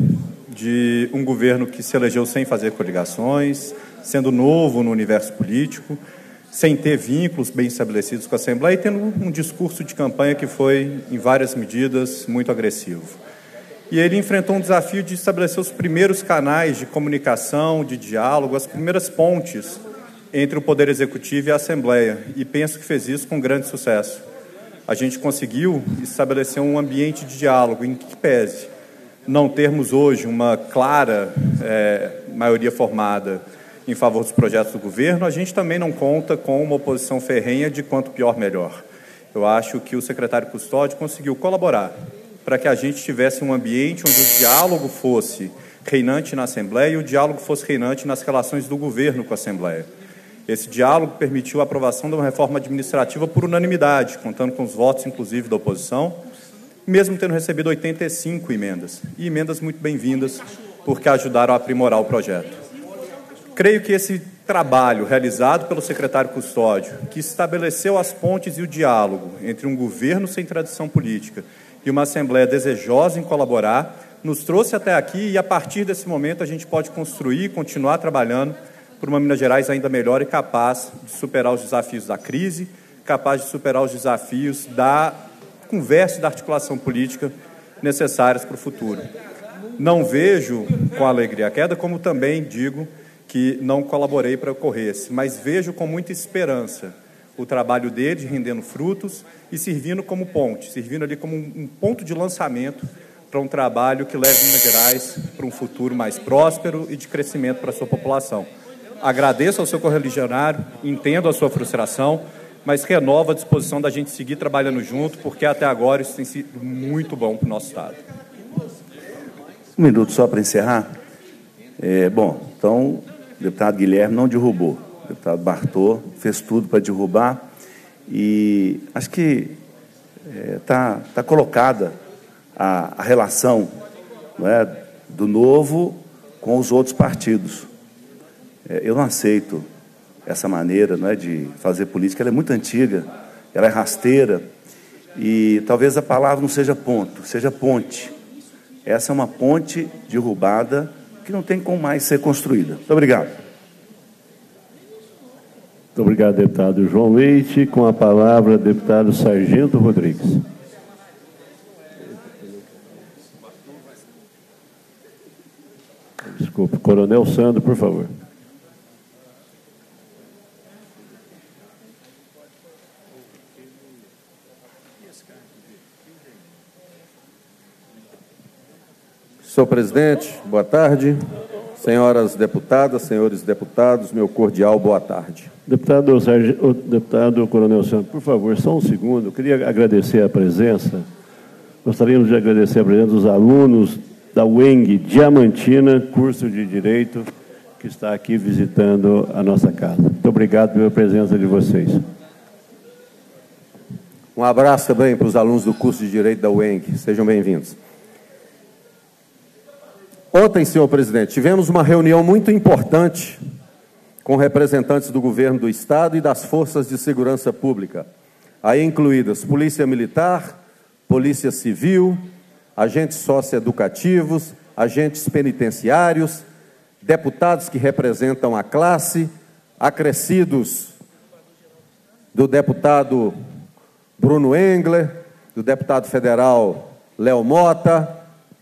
Speaker 10: de um governo que se elegeu sem fazer coligações, sendo novo no universo político, sem ter vínculos bem estabelecidos com a Assembleia e tendo um discurso de campanha que foi, em várias medidas, muito agressivo. E ele enfrentou um desafio de estabelecer os primeiros canais de comunicação, de diálogo, as primeiras pontes entre o Poder Executivo e a Assembleia, e penso que fez isso com grande sucesso. A gente conseguiu estabelecer um ambiente de diálogo em que pese não termos hoje uma clara maioria formada em favor dos projetos do governo, a gente também não conta com uma oposição ferrenha de quanto pior, melhor. Eu acho que o secretário Custódio conseguiu colaborar para que a gente tivesse um ambiente onde o diálogo fosse reinante na Assembleia e o diálogo fosse reinante nas relações do governo com a Assembleia. Esse diálogo permitiu a aprovação de uma reforma administrativa por unanimidade, contando com os votos, inclusive, da oposição, mesmo tendo recebido 85 emendas, e emendas muito bem-vindas, porque ajudaram a aprimorar o projeto. Creio que esse trabalho realizado pelo secretário Custódio, que estabeleceu as pontes e o diálogo entre um governo sem tradição política e uma Assembleia desejosa em colaborar, nos trouxe até aqui e, a partir desse momento, a gente pode construir e continuar trabalhando por uma Minas Gerais ainda melhor e capaz de superar os desafios da crise, capaz de superar os desafios da conversa e da articulação política necessárias para o futuro. Não vejo com alegria a queda, como também digo que não colaborei para que ocorresse, mas vejo com muita esperança o trabalho dele rendendo frutos e servindo como ponte, servindo ali como um ponto de lançamento para um trabalho que leve Minas Gerais para um futuro mais próspero e de crescimento para a sua população. Agradeço ao seu correligionário, entendo a sua frustração, mas renovo a disposição da gente seguir trabalhando junto, porque até agora isso tem sido muito bom para o nosso Estado.
Speaker 7: Um minuto só para encerrar. Bom, então, o deputado Guilherme não derrubou. O deputado Bartô fez tudo para derrubar e acho que tá colocada a relação, não é, do Novo com os outros partidos. Eu não aceito essa maneira, não é, de fazer política. Ela é muito antiga, ela é rasteira e talvez a palavra não seja ponto, seja ponte. Essa é uma ponte derrubada que não tem como mais ser construída. Muito obrigado.
Speaker 2: Muito obrigado, deputado João Leite. Com a palavra, deputado Sargento Rodrigues. Desculpe, Coronel Sandro, por favor.
Speaker 11: Senhor presidente, boa tarde. Senhoras deputadas, senhores deputados, meu cordial boa tarde.
Speaker 2: Deputado Coronel Santos, por favor, só um segundo. Eu queria agradecer a presença, gostaríamos de agradecer a presença dos alunos da UENG Diamantina, curso de Direito, que está aqui visitando a nossa casa. Muito obrigado pela presença de vocês.
Speaker 11: Um abraço também para os alunos do curso de Direito da UENG. Sejam bem-vindos. Ontem, senhor presidente, tivemos uma reunião muito importante com representantes do governo do Estado e das forças de segurança pública, aí incluídas Polícia Militar, Polícia Civil, agentes socioeducativos, agentes penitenciários, deputados que representam a classe, acrescidos do deputado Bruno Engler, do deputado federal Léo Mota.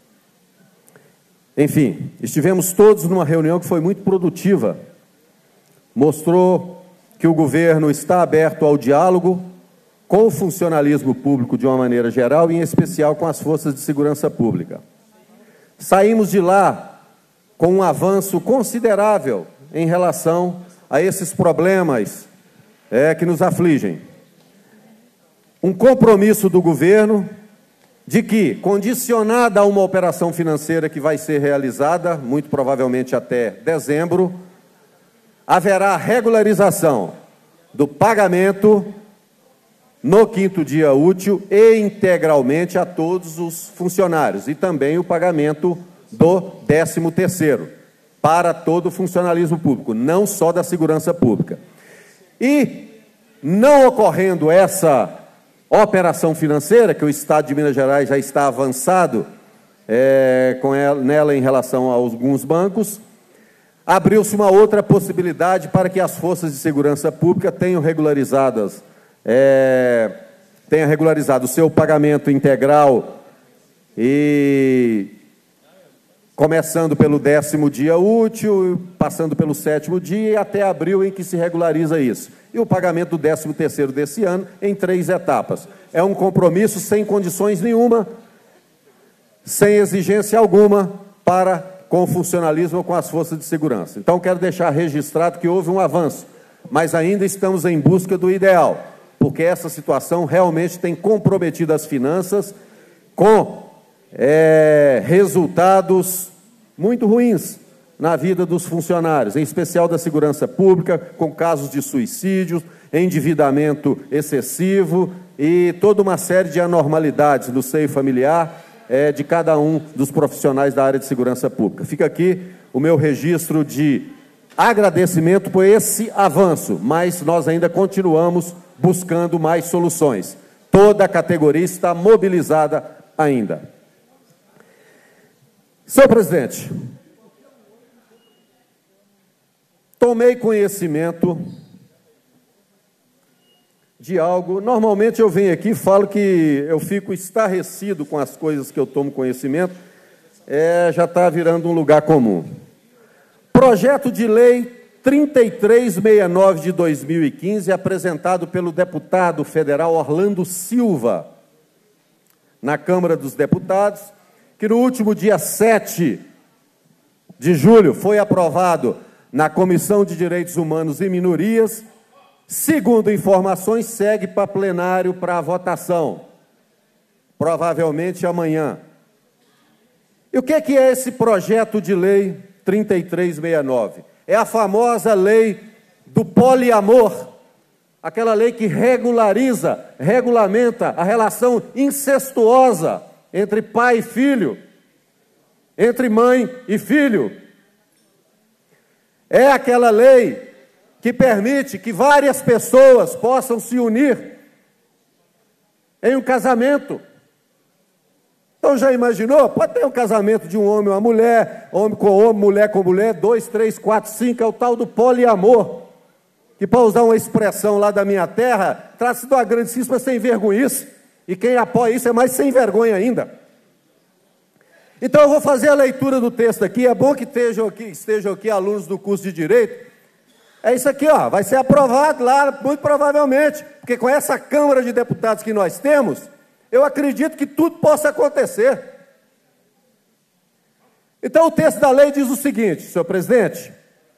Speaker 11: Enfim, estivemos todos numa reunião que foi muito produtiva. Mostrou que o governo está aberto ao diálogo com o funcionalismo público de uma maneira geral e, em especial, com as forças de segurança pública. Saímos de lá com um avanço considerável em relação a esses problemas que nos afligem. Um compromisso do governo de que, condicionada a uma operação financeira que vai ser realizada, muito provavelmente até dezembro, haverá regularização do pagamento no 5º dia útil e integralmente a todos os funcionários, e também o pagamento do 13º, para todo o funcionalismo público, não só da segurança pública. E, não ocorrendo essa operação financeira, que o Estado de Minas Gerais já está avançado nela em relação a alguns bancos. Abriu-se uma outra possibilidade para que as forças de segurança pública tenham regularizado o seu pagamento integral, e começando pelo 10º dia útil, passando pelo 7º dia e até abril, em que se regulariza isso. E o pagamento do 13º desse ano em 3 etapas. É um compromisso sem condições nenhuma, sem exigência alguma com o funcionalismo com as forças de segurança. Então, quero deixar registrado que houve um avanço, mas ainda estamos em busca do ideal, porque essa situação realmente tem comprometido as finanças com resultados muito ruins na vida dos funcionários, em especial da segurança pública, com casos de suicídios, endividamento excessivo e toda uma série de anormalidades no seio familiar de cada um dos profissionais da área de segurança pública. Fica aqui o meu registro de agradecimento por esse avanço, mas nós ainda continuamos buscando mais soluções. Toda a categoria está mobilizada ainda. Senhor presidente, tomei conhecimento de algo. Normalmente eu venho aqui e falo que eu fico estarrecido com as coisas que eu tomo conhecimento, já está virando um lugar comum. Projeto de lei 3369 de 2015, apresentado pelo deputado federal Orlando Silva, na Câmara dos Deputados, que no último dia 7 de julho foi aprovado na Comissão de Direitos Humanos e Minorias. Segundo informações, segue para plenário para votação, provavelmente amanhã. E o que é esse projeto de lei 3369? É a famosa lei do poliamor, aquela lei que regulamenta a relação incestuosa entre pai e filho, entre mãe e filho. É aquela lei que permite que várias pessoas possam se unir em um casamento. Então, já imaginou? Pode ter um casamento de um homem e uma mulher, homem com homem, mulher com mulher, 2, 3, 4, 5, é o tal do poliamor, que, para usar uma expressão lá da minha terra, trata-se de uma grandíssima sem-vergonhice, e quem apoia isso é mais sem vergonha ainda. Então, eu vou fazer a leitura do texto aqui. É bom que estejam aqui alunos do curso de Direito. É isso aqui, ó, vai ser aprovado lá, muito provavelmente, porque com essa Câmara de Deputados que nós temos, eu acredito que tudo possa acontecer. Então, o texto da lei diz o seguinte, senhor presidente: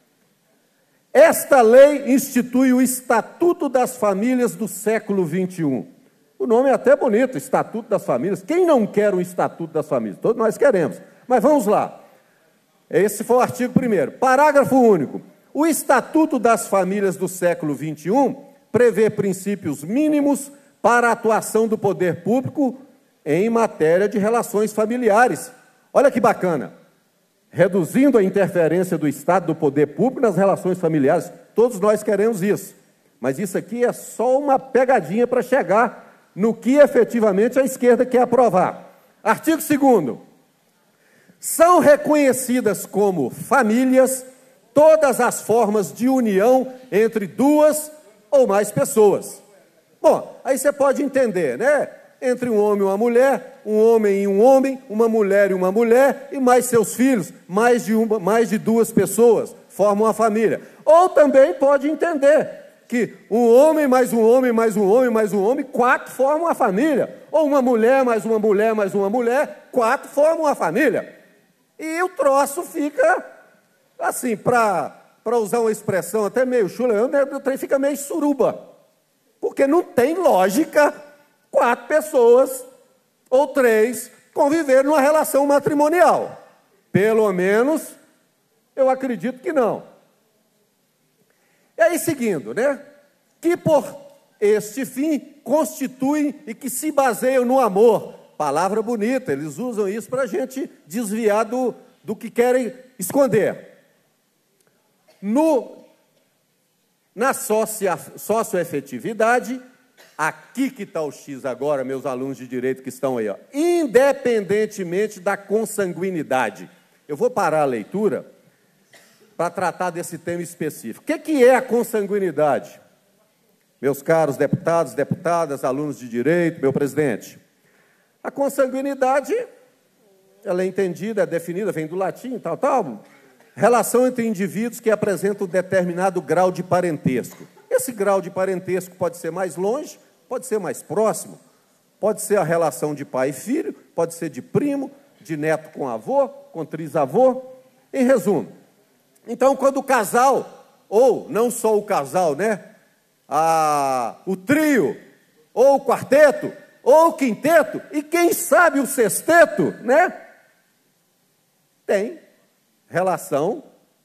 Speaker 11: esta lei institui o Estatuto das Famílias do século XXI. O nome é até bonito, Estatuto das Famílias. Quem não quer um Estatuto das Famílias? Todos nós queremos. Mas vamos lá. Esse foi o artigo 1º. Parágrafo único. O Estatuto das Famílias do século XXI prevê princípios mínimos para a atuação do poder público em matéria de relações familiares. Olha que bacana. Reduzindo a interferência do Estado, do poder público nas relações familiares. Todos nós queremos isso. Mas isso aqui é só uma pegadinha para chegar no que efetivamente a esquerda quer aprovar. Artigo 2º. São reconhecidas como famílias todas as formas de união entre 2 ou mais pessoas. Bom, aí você pode entender, né? Entre um homem e uma mulher, um homem e um homem, uma mulher e uma mulher, e mais seus filhos, mais de 2 pessoas, formam uma família. Ou também pode entender que um homem, mais um homem, mais um homem, mais um homem, 4 formam uma família. Ou uma mulher, mais uma mulher, mais uma mulher, 4 formam uma família. E o troço fica, assim, para usar uma expressão até meio chula, o trem fica meio suruba. Porque não tem lógica 4 pessoas, ou 3, conviver numa relação matrimonial. Pelo menos, eu acredito que não. E aí, seguindo, né? Que por este fim constituem e que se baseiam no amor. Palavra bonita, eles usam isso para a gente desviar do que querem esconder. Na socioafetividade, Aqui que está o X agora, meus alunos de direito que estão aí, ó. Independentemente da consanguinidade. Eu vou parar a leitura para tratar desse tema específico. O que é a consanguinidade? Meus caros deputados, deputadas, alunos de direito, meu presidente. A consanguinidade, ela é entendida, é definida, vem do latim, tal. Relação entre indivíduos que apresentam um determinado grau de parentesco. Esse grau de parentesco pode ser mais longe, pode ser mais próximo, pode ser a relação de pai e filho, pode ser de primo, de neto com avô, com trisavô. Em resumo, então, quando o casal, ou não só o casal, né? O trio, ou o quarteto, ou o quinteto, e quem sabe o sexteto, né? Tem relação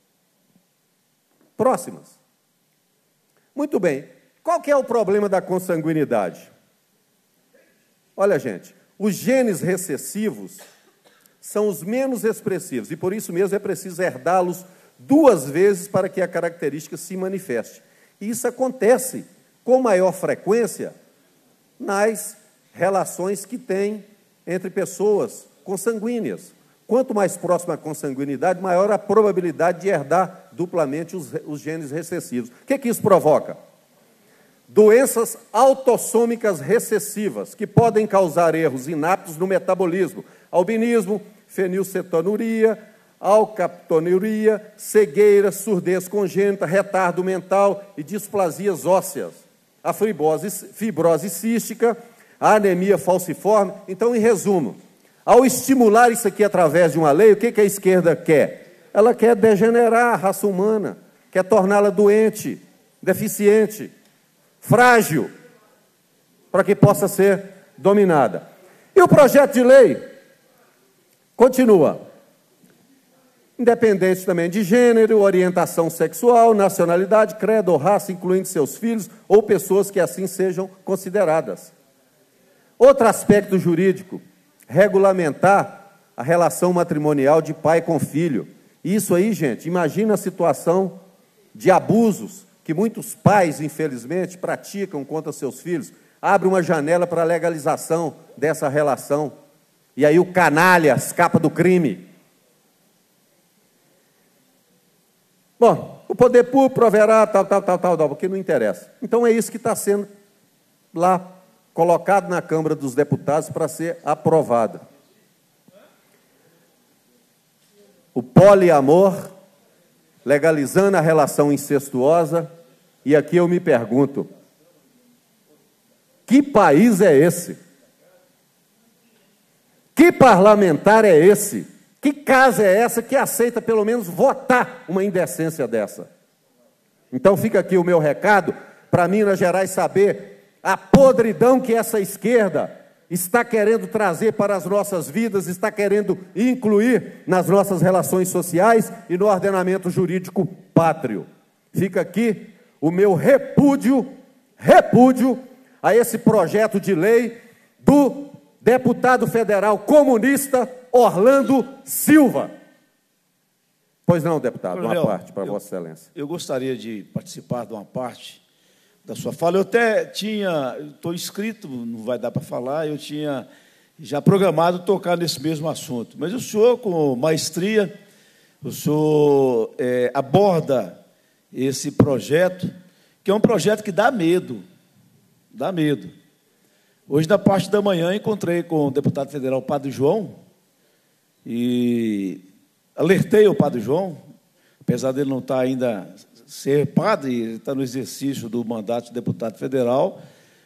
Speaker 11: próximas. Muito bem. Qual que é o problema da consanguinidade? Olha, gente, os genes recessivos são os menos expressivos, e por isso mesmo é preciso herdá-los 2 vezes para que a característica se manifeste. E isso acontece com maior frequência nas relações que tem entre pessoas consanguíneas. Quanto mais próxima a consanguinidade, maior a probabilidade de herdar duplamente os genes recessivos. O que isso provoca? Doenças autossômicas recessivas, que podem causar erros inaptos no metabolismo, albinismo, fenilcetonuria, alcaptonuria, cegueira, surdez congênita, retardo mental e displasias ósseas, a fibrose cística, a anemia falciforme. Então, em resumo, ao estimular isso aqui através de uma lei, o que a esquerda quer? Ela quer degenerar a raça humana, quer torná-la doente, deficiente, frágil, para que possa ser dominada. E o projeto de lei continua. Independente também de gênero, orientação sexual, nacionalidade, credo ou raça, incluindo seus filhos ou pessoas que assim sejam consideradas. Outro aspecto jurídico, regulamentar a relação matrimonial de pai com filho. Isso aí, gente, imagina a situação de abusos que muitos pais, infelizmente, praticam contra seus filhos. Abre uma janela para a legalização dessa relação. E aí o canalha escapa do crime. Bom, o poder público proverá tal, porque não interessa. Então é isso que está sendo lá colocado na Câmara dos Deputados para ser aprovado. O poliamor, legalizando a relação incestuosa, e aqui eu me pergunto, que país é esse? Que parlamentar é esse? Que casa é essa que aceita pelo menos votar uma indecência dessa? Então fica aqui o meu recado para Minas Gerais saber a podridão que essa esquerda está querendo trazer para as nossas vidas, está querendo incluir nas nossas relações sociais e no ordenamento jurídico pátrio. Fica aqui o meu repúdio a esse projeto de lei do deputado federal comunista Orlando Silva. Pois não, deputado,
Speaker 12: Coronel,
Speaker 11: uma parte para Vossa Excelência.
Speaker 12: Eu gostaria de participar de uma parte da sua fala. Eu até estou inscrito, não vai dar para falar, eu tinha já programado tocar nesse mesmo assunto. Mas o senhor, com maestria, o senhor aborda esse projeto, que é um projeto que dá medo. Dá medo. Hoje, na parte da manhã, encontrei com o deputado federal Padre João e alertei o Padre João, apesar dele não estar ainda ser padre, ele está no exercício do mandato de deputado federal,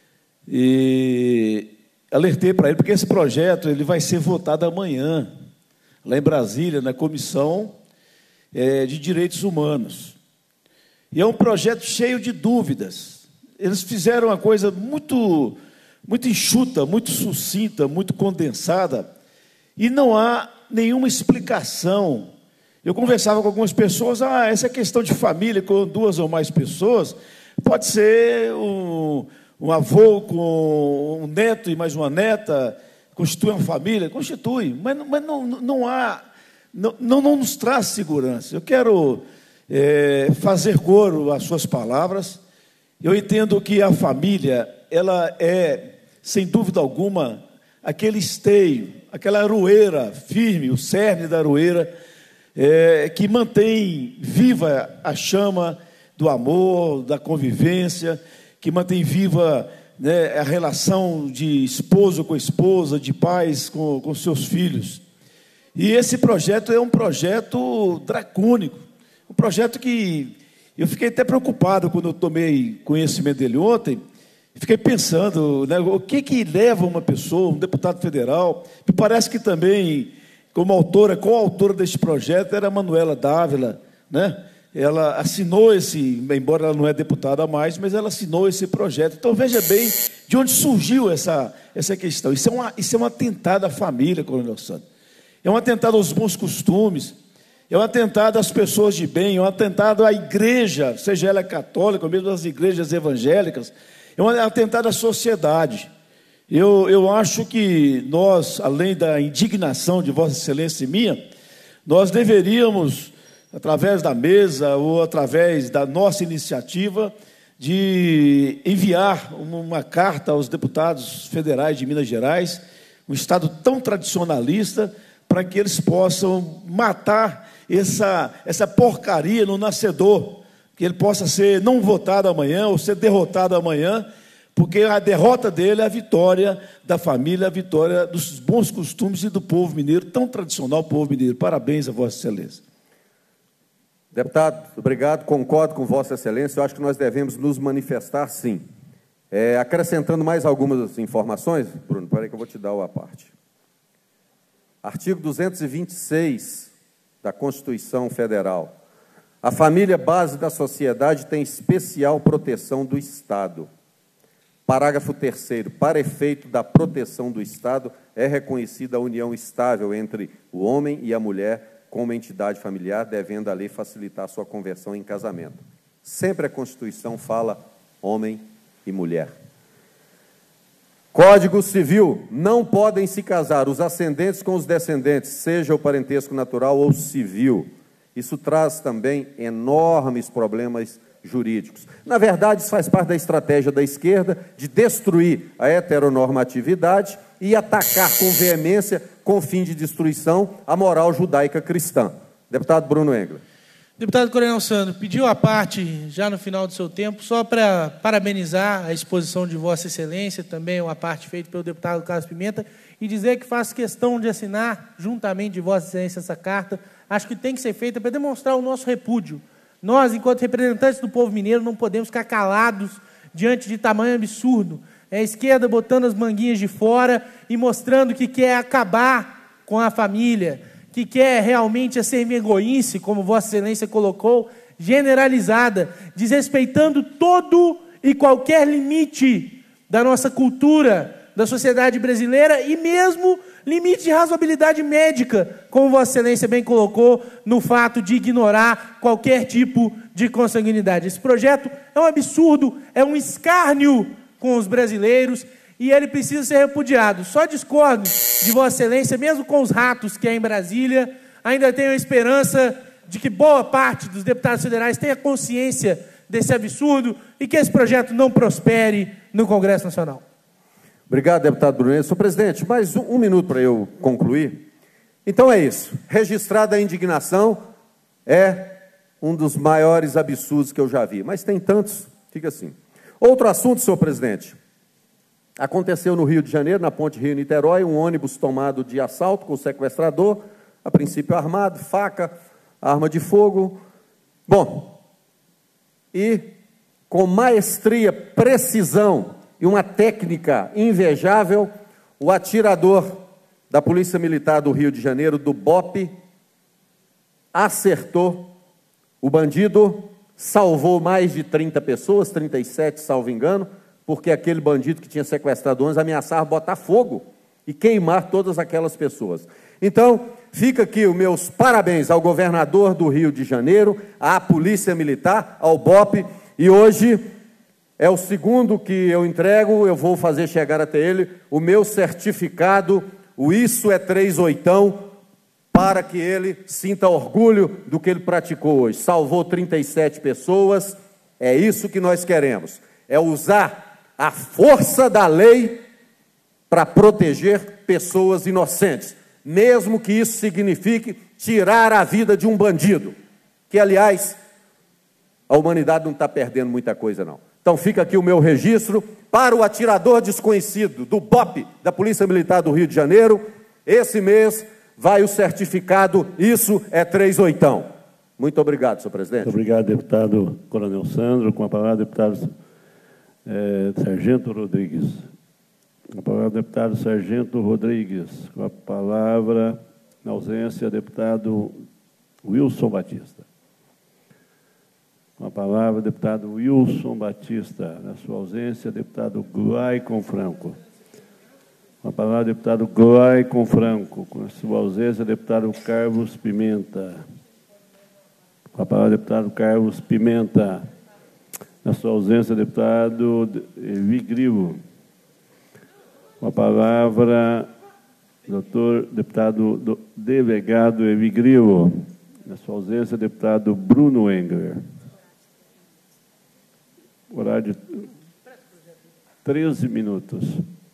Speaker 12: e alertei para ele, porque esse projeto ele vai ser votado amanhã, lá em Brasília, na Comissão de Direitos Humanos. E é um projeto cheio de dúvidas. Eles fizeram uma coisa muito enxuta, muito sucinta, muito condensada, e não há nenhuma explicação. Eu conversava com algumas pessoas, essa questão de família com 2 ou mais pessoas, pode ser um avô com um neto e mais uma neta, constitui uma família, constitui, mas não há, não nos traz segurança. Eu quero fazer coro às suas palavras. Eu entendo que a família ela é, sem dúvida alguma, aquele esteio, aquela aroeira firme, o cerne da aroeira, que mantém viva a chama do amor, da convivência, que mantém viva, né, a relação de esposo com esposa, de pais com seus filhos. E esse projeto é um projeto dracônico, um projeto que eu fiquei até preocupado quando eu tomei conhecimento dele ontem. Fiquei pensando, né, o que leva uma pessoa, um deputado federal, me parece que também, como autora, coautora deste projeto, era a Manuela Dávila, né? Ela assinou embora ela não é deputada mais, mas ela assinou esse projeto. Então, veja bem de onde surgiu essa questão. Isso é um atentado à família, Coronel Santos. É um atentado aos bons costumes, é um atentado às pessoas de bem, é um atentado à igreja, seja ela católica, ou mesmo às igrejas evangélicas, é um atentado à sociedade. Eu acho que nós, além da indignação de Vossa Excelência e minha, nós deveríamos, através da mesa ou através da nossa iniciativa, de enviar uma carta aos deputados federais de Minas Gerais, um estado tão tradicionalista, para que eles possam matar essa porcaria no nascedor, que ele possa ser não votado amanhã ou ser derrotado amanhã, porque a derrota dele é a vitória da família, a vitória dos bons costumes e do povo mineiro, tão tradicional povo mineiro. Parabéns a Vossa Excelência.
Speaker 11: Deputado, obrigado, concordo com Vossa Excelência, eu acho que nós devemos nos manifestar, sim. Acrescentando mais algumas informações, Bruno, peraí que eu vou te dar a parte. Artigo 226 da Constituição Federal. A família base da sociedade tem especial proteção do Estado. Parágrafo 3º. Para efeito da proteção do Estado, é reconhecida a união estável entre o homem e a mulher com uma entidade familiar, devendo a lei facilitar sua conversão em casamento. Sempre a Constituição fala homem e mulher. Código Civil, não podem se casar os ascendentes com os descendentes, seja o parentesco natural ou civil. Isso traz também enormes problemas jurídicos. Na verdade, isso faz parte da estratégia da esquerda de destruir a heteronormatividade e atacar com veemência, com fim de destruição, a moral judaica cristã. Deputado Bruno Engler.
Speaker 13: Deputado Coronel Sandro, pediu a parte, já no final do seu tempo, só para parabenizar a exposição de Vossa Excelência, também uma parte feita pelo deputado Carlos Pimenta, e dizer que faço questão de assinar, juntamente de Vossa Excelência, essa carta. Acho que tem que ser feita para demonstrar o nosso repúdio. Nós, enquanto representantes do povo mineiro, não podemos ficar calados diante de tamanho absurdo. É a esquerda botando as manguinhas de fora e mostrando que quer acabar com a família, que quer realmente a sermegoice, como Vossa Excelência colocou, generalizada, desrespeitando todo e qualquer limite da nossa cultura, da sociedade brasileira e mesmo limite de razoabilidade médica, como Vossa Excelência bem colocou, no fato de ignorar qualquer tipo de consanguinidade. Esse projeto é um absurdo, é um escárnio com os brasileiros e ele precisa ser repudiado. Só discordo de Vossa Excelência, mesmo com os ratos que é em Brasília, ainda tenho a esperança de que boa parte dos deputados federais tenha consciência desse absurdo e que esse projeto não prospere no Congresso Nacional.
Speaker 11: Obrigado, deputado Bruno. Senhor presidente, mais um minuto para eu concluir. Então é isso. Registrada a indignação, é um dos maiores absurdos que eu já vi. Mas tem tantos, fica assim. Outro assunto, senhor presidente. Aconteceu no Rio de Janeiro, na ponte Rio-Niterói, um ônibus tomado de assalto com o sequestrador, a princípio armado, faca, arma de fogo. Bom, e com maestria, precisão e uma técnica invejável, o atirador da Polícia Militar do Rio de Janeiro, do BOPE, acertou o bandido, salvou mais de 30 pessoas, 37, salvo engano, porque aquele bandido que tinha sequestrado 11 ameaçava botar fogo e queimar todas aquelas pessoas. Então, fica aqui os meus parabéns ao governador do Rio de Janeiro, à Polícia Militar, ao BOPE, e hoje é o segundo que eu entrego, eu vou fazer chegar até ele o meu certificado, o Isso é 38, para que ele sinta orgulho do que ele praticou hoje. Salvou 37 pessoas, é isso que nós queremos, é usar a força da lei para proteger pessoas inocentes, mesmo que isso signifique tirar a vida de um bandido, que, aliás, a humanidade não está perdendo muita coisa, não. Então fica aqui o meu registro para o atirador desconhecido do BOP, da Polícia Militar do Rio de Janeiro. Esse mês vai o certificado, isso é 3/8. Muito obrigado, senhor presidente.
Speaker 2: Muito obrigado, deputado Coronel Sandro. Com a palavra, deputado Sargento Rodrigues. Com a palavra, deputado Sargento Rodrigues. Com a palavra, na ausência, deputado Wilson Batista. Com a palavra, deputado Wilson Batista. Na sua ausência, deputado Glaicon Franco. Com a palavra, deputado Glaicon Franco. Com a sua ausência, deputado Carlos Pimenta. Com a palavra, deputado Carlos Pimenta. Na sua ausência, deputado Vigrivo. Com a palavra, deputado delegado Evigrivo. Na sua ausência, deputado Bruno Engler. Horário de 13 minutos.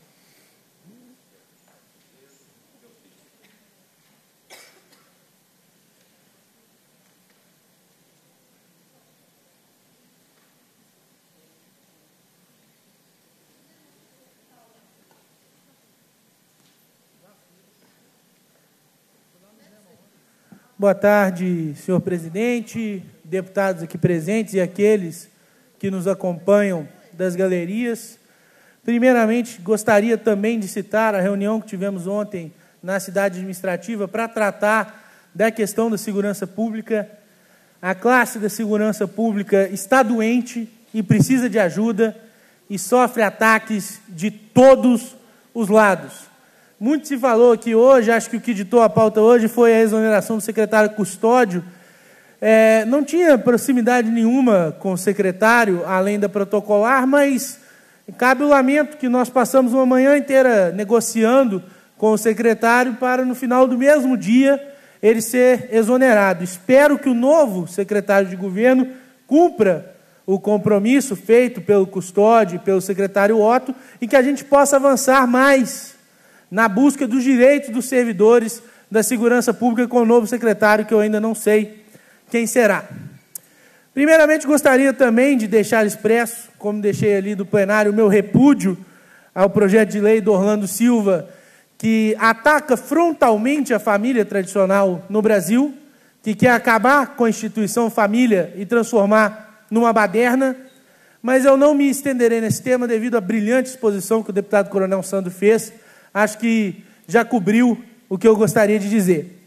Speaker 13: Boa tarde, senhor presidente, deputados aqui presentes e aqueles que nos acompanham das galerias. Primeiramente, gostaria também de citar a reunião que tivemos ontem na cidade administrativa para tratar da questão da segurança pública. A classe da segurança pública está doente e precisa de ajuda e sofre ataques de todos os lados. Muito se falou aqui hoje, acho que o que ditou a pauta hoje foi a exoneração do secretário Custódio. Não tinha proximidade nenhuma com o secretário, além da protocolar, mas cabe o lamento que nós passamos uma manhã inteira negociando com o secretário para, no final do mesmo dia, ele ser exonerado. Espero que o novo secretário de governo cumpra o compromisso feito pelo Custódio e pelo secretário Otto e que a gente possa avançar mais na busca dos direitos dos servidores da segurança pública com o novo secretário, que eu ainda não sei quem será. Primeiramente, gostaria também de deixar expresso, como deixei ali do plenário, o meu repúdio ao projeto de lei do Orlando Silva, que ataca frontalmente a família tradicional no Brasil, que quer acabar com a instituição família e transformar numa baderna, mas eu não me estenderei nesse tema devido à brilhante exposição que o deputado Coronel Sandro fez. Acho que já cobriu o que eu gostaria de dizer.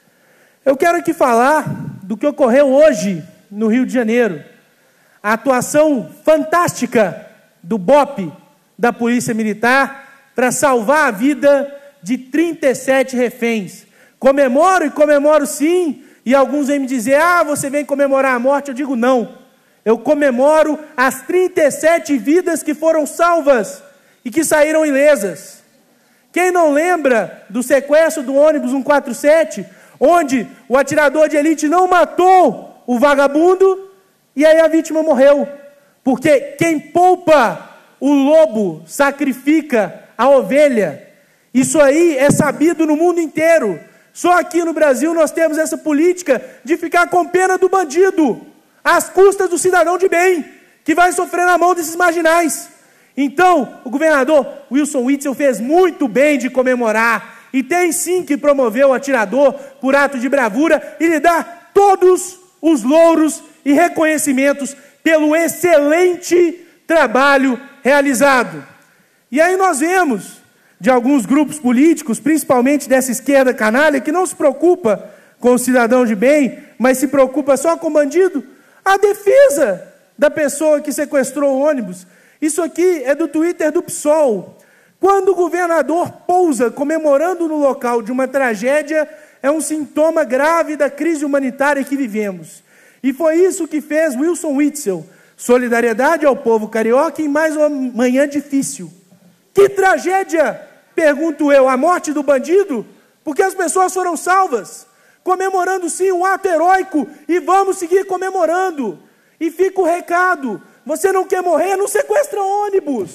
Speaker 13: Eu quero aqui falar do que ocorreu hoje no Rio de Janeiro. A atuação fantástica do BOP, da Polícia Militar, para salvar a vida de 37 reféns. Comemoro e comemoro sim, e alguns vêm me dizer, você vem comemorar a morte, eu digo não. Eu comemoro as 37 vidas que foram salvas e que saíram ilesas. Quem não lembra do sequestro do ônibus 147, onde o atirador de elite não matou o vagabundo e aí a vítima morreu? Porque quem poupa o lobo sacrifica a ovelha. Isso aí é sabido no mundo inteiro. Só aqui no Brasil nós temos essa política de ficar com pena do bandido, às custas do cidadão de bem, que vai sofrer na mão desses marginais. Então, o governador Wilson Witzel fez muito bem de comemorar, e tem sim que promover o atirador por ato de bravura e lhe dar todos os louros e reconhecimentos pelo excelente trabalho realizado. E aí nós vemos de alguns grupos políticos, principalmente dessa esquerda canalha, que não se preocupa com o cidadão de bem, mas se preocupa só com o bandido, a defesa da pessoa que sequestrou o ônibus. Isso aqui é do Twitter do PSOL. Quando o governador pousa comemorando no local de uma tragédia, é um sintoma grave da crise humanitária que vivemos. E foi isso que fez Wilson Witzel. Solidariedade ao povo carioca em mais uma manhã difícil. Que tragédia, pergunto eu, a morte do bandido? Porque as pessoas foram salvas. Comemorando sim um ato heróico e vamos seguir comemorando. E fica o recado. Você não quer morrer? Não sequestra ônibus.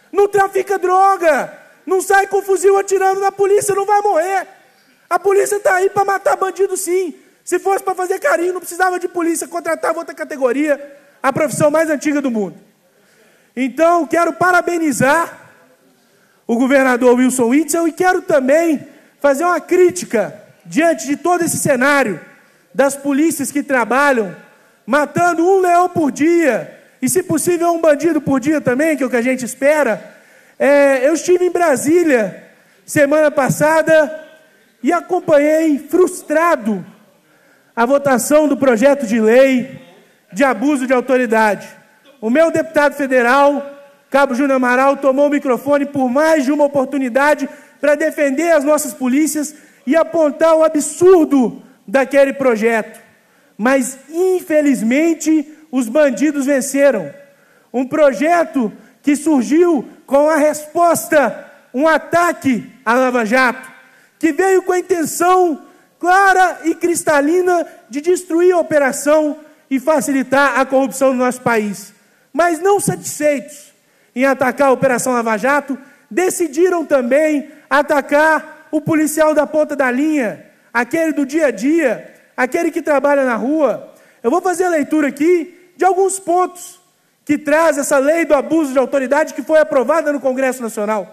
Speaker 13: não trafica droga, não sai com fuzil atirando na polícia, não vai morrer. A polícia está aí para matar bandido, sim. Se fosse para fazer carinho, não precisava de polícia, contratava outra categoria, a profissão mais antiga do mundo. Então, quero parabenizar o governador Wilson Witzel e quero também fazer uma crítica diante de todo esse cenário das polícias que trabalham matando um leão por dia e, se possível, um bandido por dia também, que é o que a gente espera. Eu estive em Brasília semana passada e acompanhei frustrado a votação do projeto de lei de abuso de autoridade. O meu deputado federal, Cabo Júnior Amaral, tomou o microfone por mais de uma oportunidade para defender as nossas polícias e apontar o absurdo daquele projeto. Mas, infelizmente, os bandidos venceram. Um projeto que surgiu com a resposta, um ataque à Lava Jato, que veio com a intenção clara e cristalina de destruir a operação e facilitar a corrupção no nosso país. Mas não satisfeitos em atacar a Operação Lava Jato, decidiram também atacar o policial da ponta da linha, aquele do dia a dia, aquele que trabalha na rua. Eu vou fazer a leitura aqui de alguns pontos que traz essa lei do abuso de autoridade que foi aprovada no Congresso Nacional.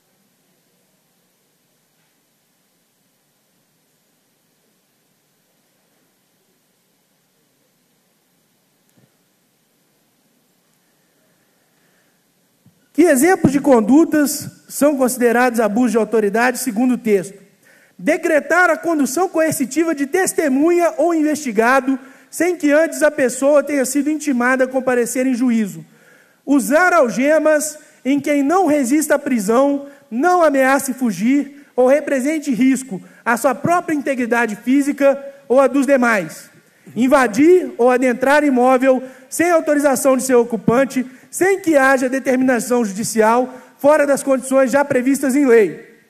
Speaker 13: Que exemplos de condutas são considerados abuso de autoridade, segundo o texto? Decretar a condução coercitiva de testemunha ou investigado, sem que antes a pessoa tenha sido intimada a comparecer em juízo. Usar algemas em quem não resista à prisão, não ameace fugir ou represente risco à sua própria integridade física ou a dos demais. Invadir ou adentrar imóvel sem autorização de seu ocupante, sem que haja determinação judicial, fora das condições já previstas em lei.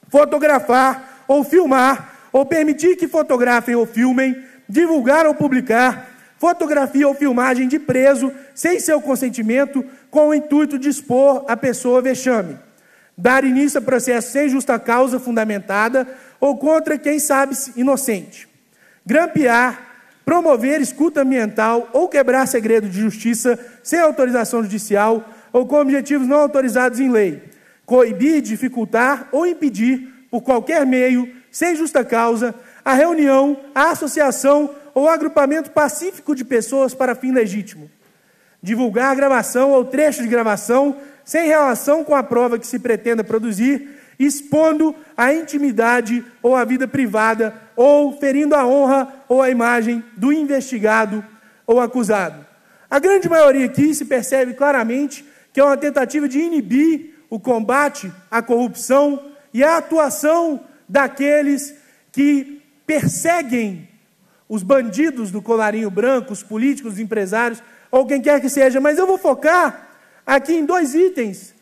Speaker 13: Fotografar ou filmar, ou permitir que fotografem ou filmem, divulgar ou publicar fotografia ou filmagem de preso sem seu consentimento, com o intuito de expor a pessoa a vexame. Dar início a processo sem justa causa fundamentada ou contra quem sabe-se inocente. Grampear, promover escuta ambiental ou quebrar segredo de justiça sem autorização judicial ou com objetivos não autorizados em lei. Coibir, dificultar ou impedir, por qualquer meio, sem justa causa, a reunião, a associação ou agrupamento pacífico de pessoas para fim legítimo. Divulgar gravação ou trecho de gravação sem relação com a prova que se pretenda produzir, expondo a intimidade ou a vida privada, ou ferindo a honra ou a imagem do investigado ou acusado. A grande maioria aqui se percebe claramente que é uma tentativa de inibir o combate à corrupção e a atuação daqueles que perseguem os bandidos do colarinho branco, os políticos, os empresários, ou quem quer que seja. Mas eu vou focar aqui em dois itens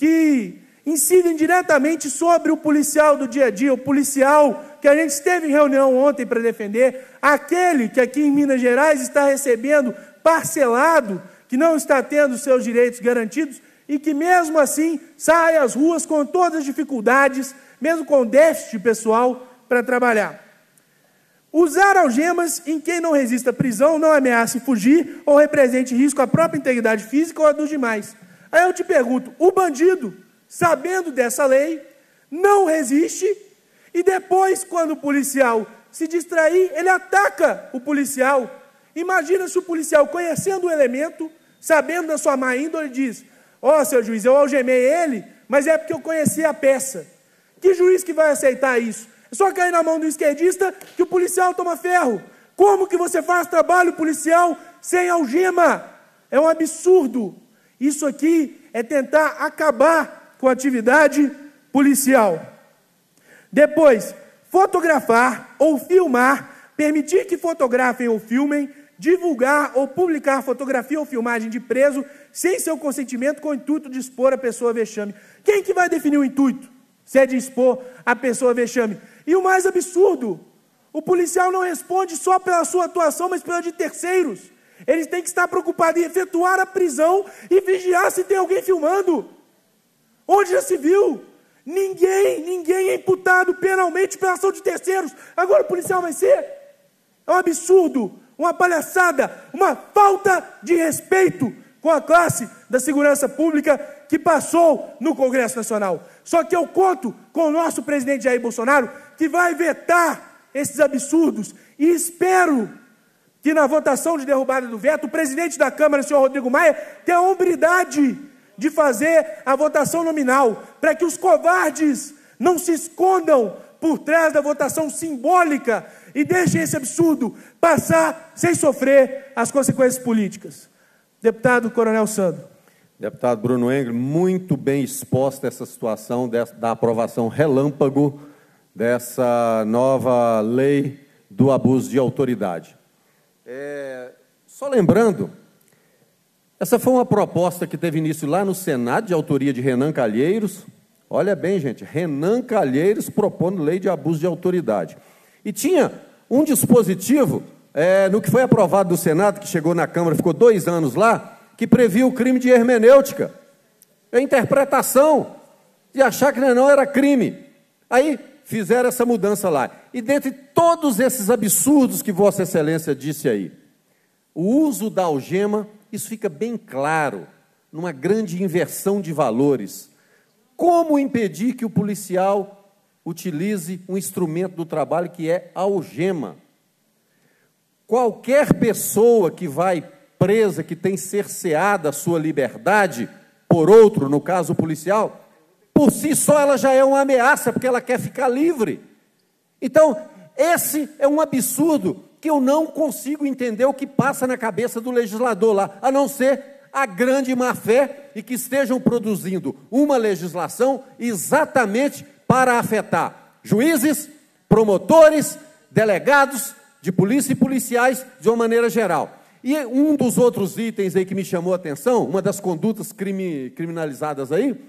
Speaker 13: que incidem diretamente sobre o policial do dia a dia, o policial que a gente esteve em reunião ontem para defender, aquele que aqui em Minas Gerais está recebendo parcelado, que não está tendo seus direitos garantidos e que mesmo assim sai às ruas com todas as dificuldades, mesmo com déficit de pessoal para trabalhar. Usar algemas em quem não resista à prisão, não ameace fugir ou represente risco à própria integridade física ou a dos demais. Aí eu te pergunto, o bandido, sabendo dessa lei, não resiste e depois, quando o policial se distrair, ele ataca o policial. Imagina se o policial, conhecendo o elemento, sabendo da sua má índole, diz: ó, seu juiz, eu algemei ele, mas é porque eu conheci a peça. Que juiz que vai aceitar isso? É só cair na mão do esquerdista que o policial toma ferro. Como que você faz trabalho policial sem algema? É um absurdo. Isso aqui é tentar acabar com a atividade policial. Depois, fotografar ou filmar, permitir que fotografem ou filmem, divulgar ou publicar fotografia ou filmagem de preso sem seu consentimento com o intuito de expor a pessoa a vexame. Quem que vai definir o intuito? Se é de expor a pessoa a vexame. E o mais absurdo, o policial não responde só pela sua atuação, mas pela de terceiros. Eles têm que estar preocupados em efetuar a prisão e vigiar se tem alguém filmando. Onde já se viu? Ninguém é imputado penalmente pela ação de terceiros. Agora o policial vai ser? É um absurdo, uma palhaçada, uma falta de respeito com a classe da segurança pública que passou no Congresso Nacional. Só que eu conto com o nosso presidente Jair Bolsonaro, que vai vetar esses absurdos, e espero que na votação de derrubada do veto, o presidente da Câmara, o senhor Rodrigo Maia, tenha a hombridade de fazer a votação nominal, para que os covardes não se escondam por trás da votação simbólica e deixem esse absurdo passar sem sofrer as consequências políticas. Deputado Coronel Sandro.
Speaker 11: Deputado Bruno Engel, muito bem exposta essa situação da aprovação relâmpago dessa nova lei do abuso de autoridade. Só lembrando, essa foi uma proposta que teve início lá no Senado, de autoria de Renan Calheiros. Olha bem, gente, Renan Calheiros propondo lei de abuso de autoridade. E tinha um dispositivo, no que foi aprovado no Senado, que chegou na Câmara, ficou 2 anos lá, que previa o crime de hermenêutica, a interpretação, de achar que não era crime. Aí fizeram essa mudança lá. E dentre todos esses absurdos que Vossa Excelência disse aí, o uso da algema, isso fica bem claro, numa grande inversão de valores. Como impedir que o policial utilize um instrumento do trabalho que é a algema? Qualquer pessoa que vai presa, que tem cerceada a sua liberdade por outro, no caso policial, por si só ela já é uma ameaça, porque ela quer ficar livre. Então, esse é um absurdo que eu não consigo entender o que passa na cabeça do legislador lá, a não ser a grande má-fé e que estejam produzindo uma legislação exatamente para afetar juízes, promotores, delegados de polícia e policiais de uma maneira geral. E um dos outros itens aí que me chamou a atenção, uma das condutas criminalizadas aí,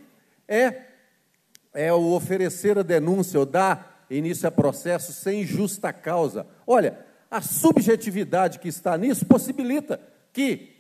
Speaker 11: é o oferecer a denúncia ou dar início a processo sem justa causa. Olha, a subjetividade que está nisso possibilita que,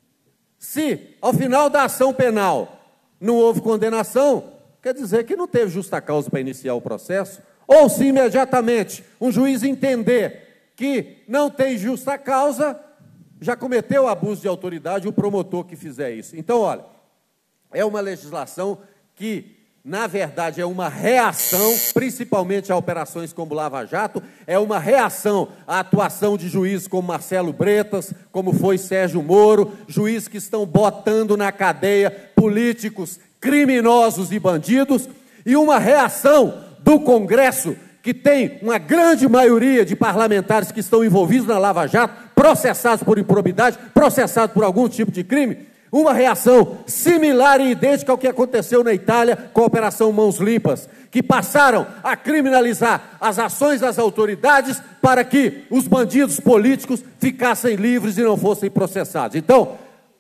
Speaker 11: se ao final da ação penal não houve condenação, quer dizer que não teve justa causa para iniciar o processo, ou se imediatamente um juiz entender que não tem justa causa, já cometeu abuso de autoridade o promotor que fizer isso. Então, olha, é uma legislação que, na verdade, é uma reação, principalmente a operações como Lava Jato, é uma reação à atuação de juízes como Marcelo Bretas, como foi Sérgio Moro, juízes que estão botando na cadeia políticos criminosos e bandidos, e uma reação do Congresso, que tem uma grande maioria de parlamentares que estão envolvidos na Lava Jato, processados por improbidade, processados por algum tipo de crime, uma reação similar e idêntica ao que aconteceu na Itália com a Operação Mãos Limpas, que passaram a criminalizar as ações das autoridades para que os bandidos políticos ficassem livres e não fossem processados. Então,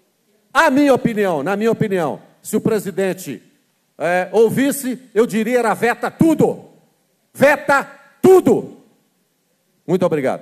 Speaker 11: na minha opinião, se o presidente ouvisse, eu diria era veta tudo. Veta tudo. Muito obrigado.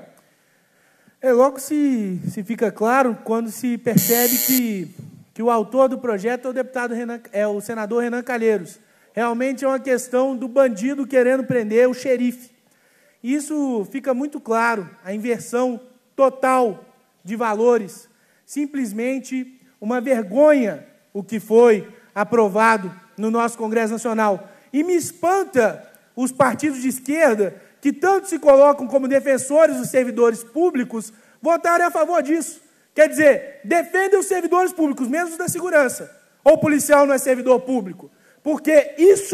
Speaker 13: Logo se fica claro quando se percebe que o autor do projeto é o senador Renan Calheiros. Realmente é uma questão do bandido querendo prender o xerife. Isso fica muito claro, a inversão total de valores. Simplesmente uma vergonha o que foi aprovado no nosso Congresso Nacional. E me espanta os partidos de esquerda, que tanto se colocam como defensores dos servidores públicos, votarem a favor disso. Quer dizer, defendem os servidores públicos, menos os da segurança. Ou o policial não é servidor público. Porque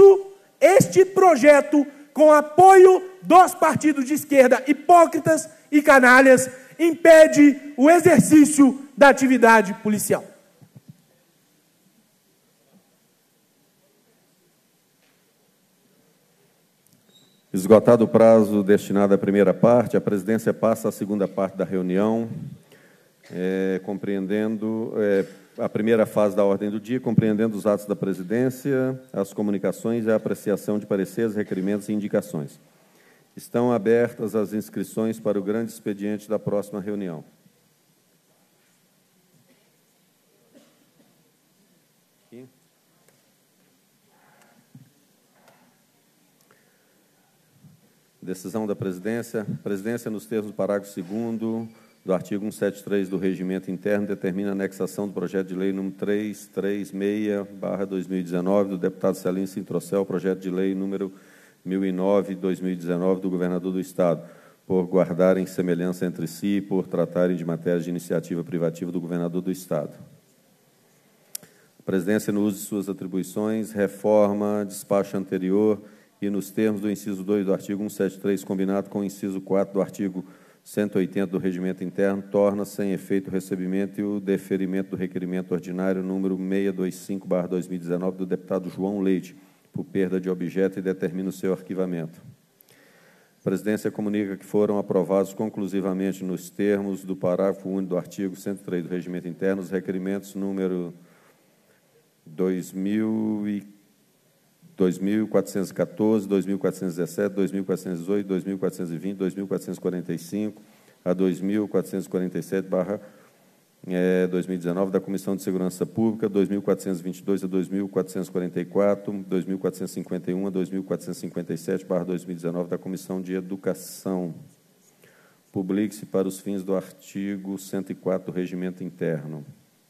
Speaker 13: este projeto, com apoio dos partidos de esquerda hipócritas e canalhas, impede o exercício da atividade policial.
Speaker 11: Esgotado o prazo destinado à primeira parte, a presidência passa à segunda parte da reunião, compreendendo a primeira fase da ordem do dia, compreendendo os atos da presidência, as comunicações e a apreciação de pareceres, requerimentos e indicações. Estão abertas as inscrições para o grande expediente da próxima reunião. Decisão da Presidência. A Presidência, nos termos do parágrafo 2º do artigo 173 do Regimento Interno, determina a anexação do projeto de lei número 336/2019 do deputado Celino Sintrocel ao projeto de lei número 1009/2019 do governador do Estado, por guardarem semelhança entre si e por tratarem de matérias de iniciativa privativa do governador do Estado. A Presidência, no uso de suas atribuições, reforma despacho anterior e, nos termos do inciso 2 do artigo 173, combinado com o inciso 4 do artigo 180 do Regimento Interno, torna sem efeito o recebimento e o deferimento do requerimento ordinário número 625/2019 do deputado João Leite, por perda de objeto, e determina o seu arquivamento. A Presidência comunica que foram aprovados conclusivamente, nos termos do parágrafo único do artigo 103 do Regimento Interno, os requerimentos número 2.414, 2.417, 2.418, 2.420, 2.445 a 2.447/2019 da Comissão de Segurança Pública, 2.422 a 2.444, 2.451 a 2.457/2019 da Comissão de Educação. Publique-se para os fins do artigo 104 do Regimento Interno.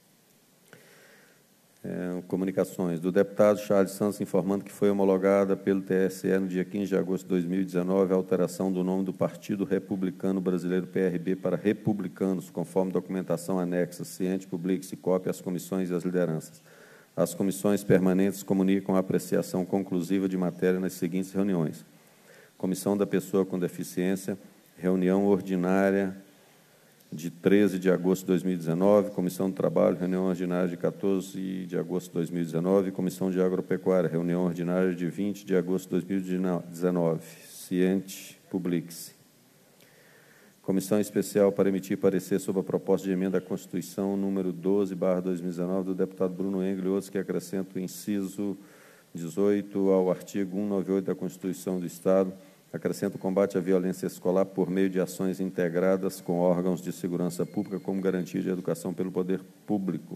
Speaker 11: Comunicações do deputado Charles Santos, informando que foi homologada pelo TSE no dia 15 de agosto de 2019 a alteração do nome do Partido Republicano Brasileiro, PRB, para Republicanos, conforme documentação anexa, ciente, publique-se cópia às comissões e às lideranças. As comissões permanentes comunicam a apreciação conclusiva de matéria nas seguintes reuniões: Comissão da Pessoa com Deficiência, reunião ordinária de 13 de agosto de 2019, Comissão do Trabalho, reunião ordinária de 14 de agosto de 2019, Comissão de Agropecuária, reunião ordinária de 20 de agosto de 2019, ciente, publique-se. Comissão Especial para emitir parecer sobre a proposta de emenda à Constituição número 12/2019 do deputado Bruno Engel e outros, que acrescenta o inciso 18 ao artigo 198 da Constituição do Estado, acrescenta o combate à violência escolar por meio de ações integradas com órgãos de segurança pública como garantia de educação pelo poder público.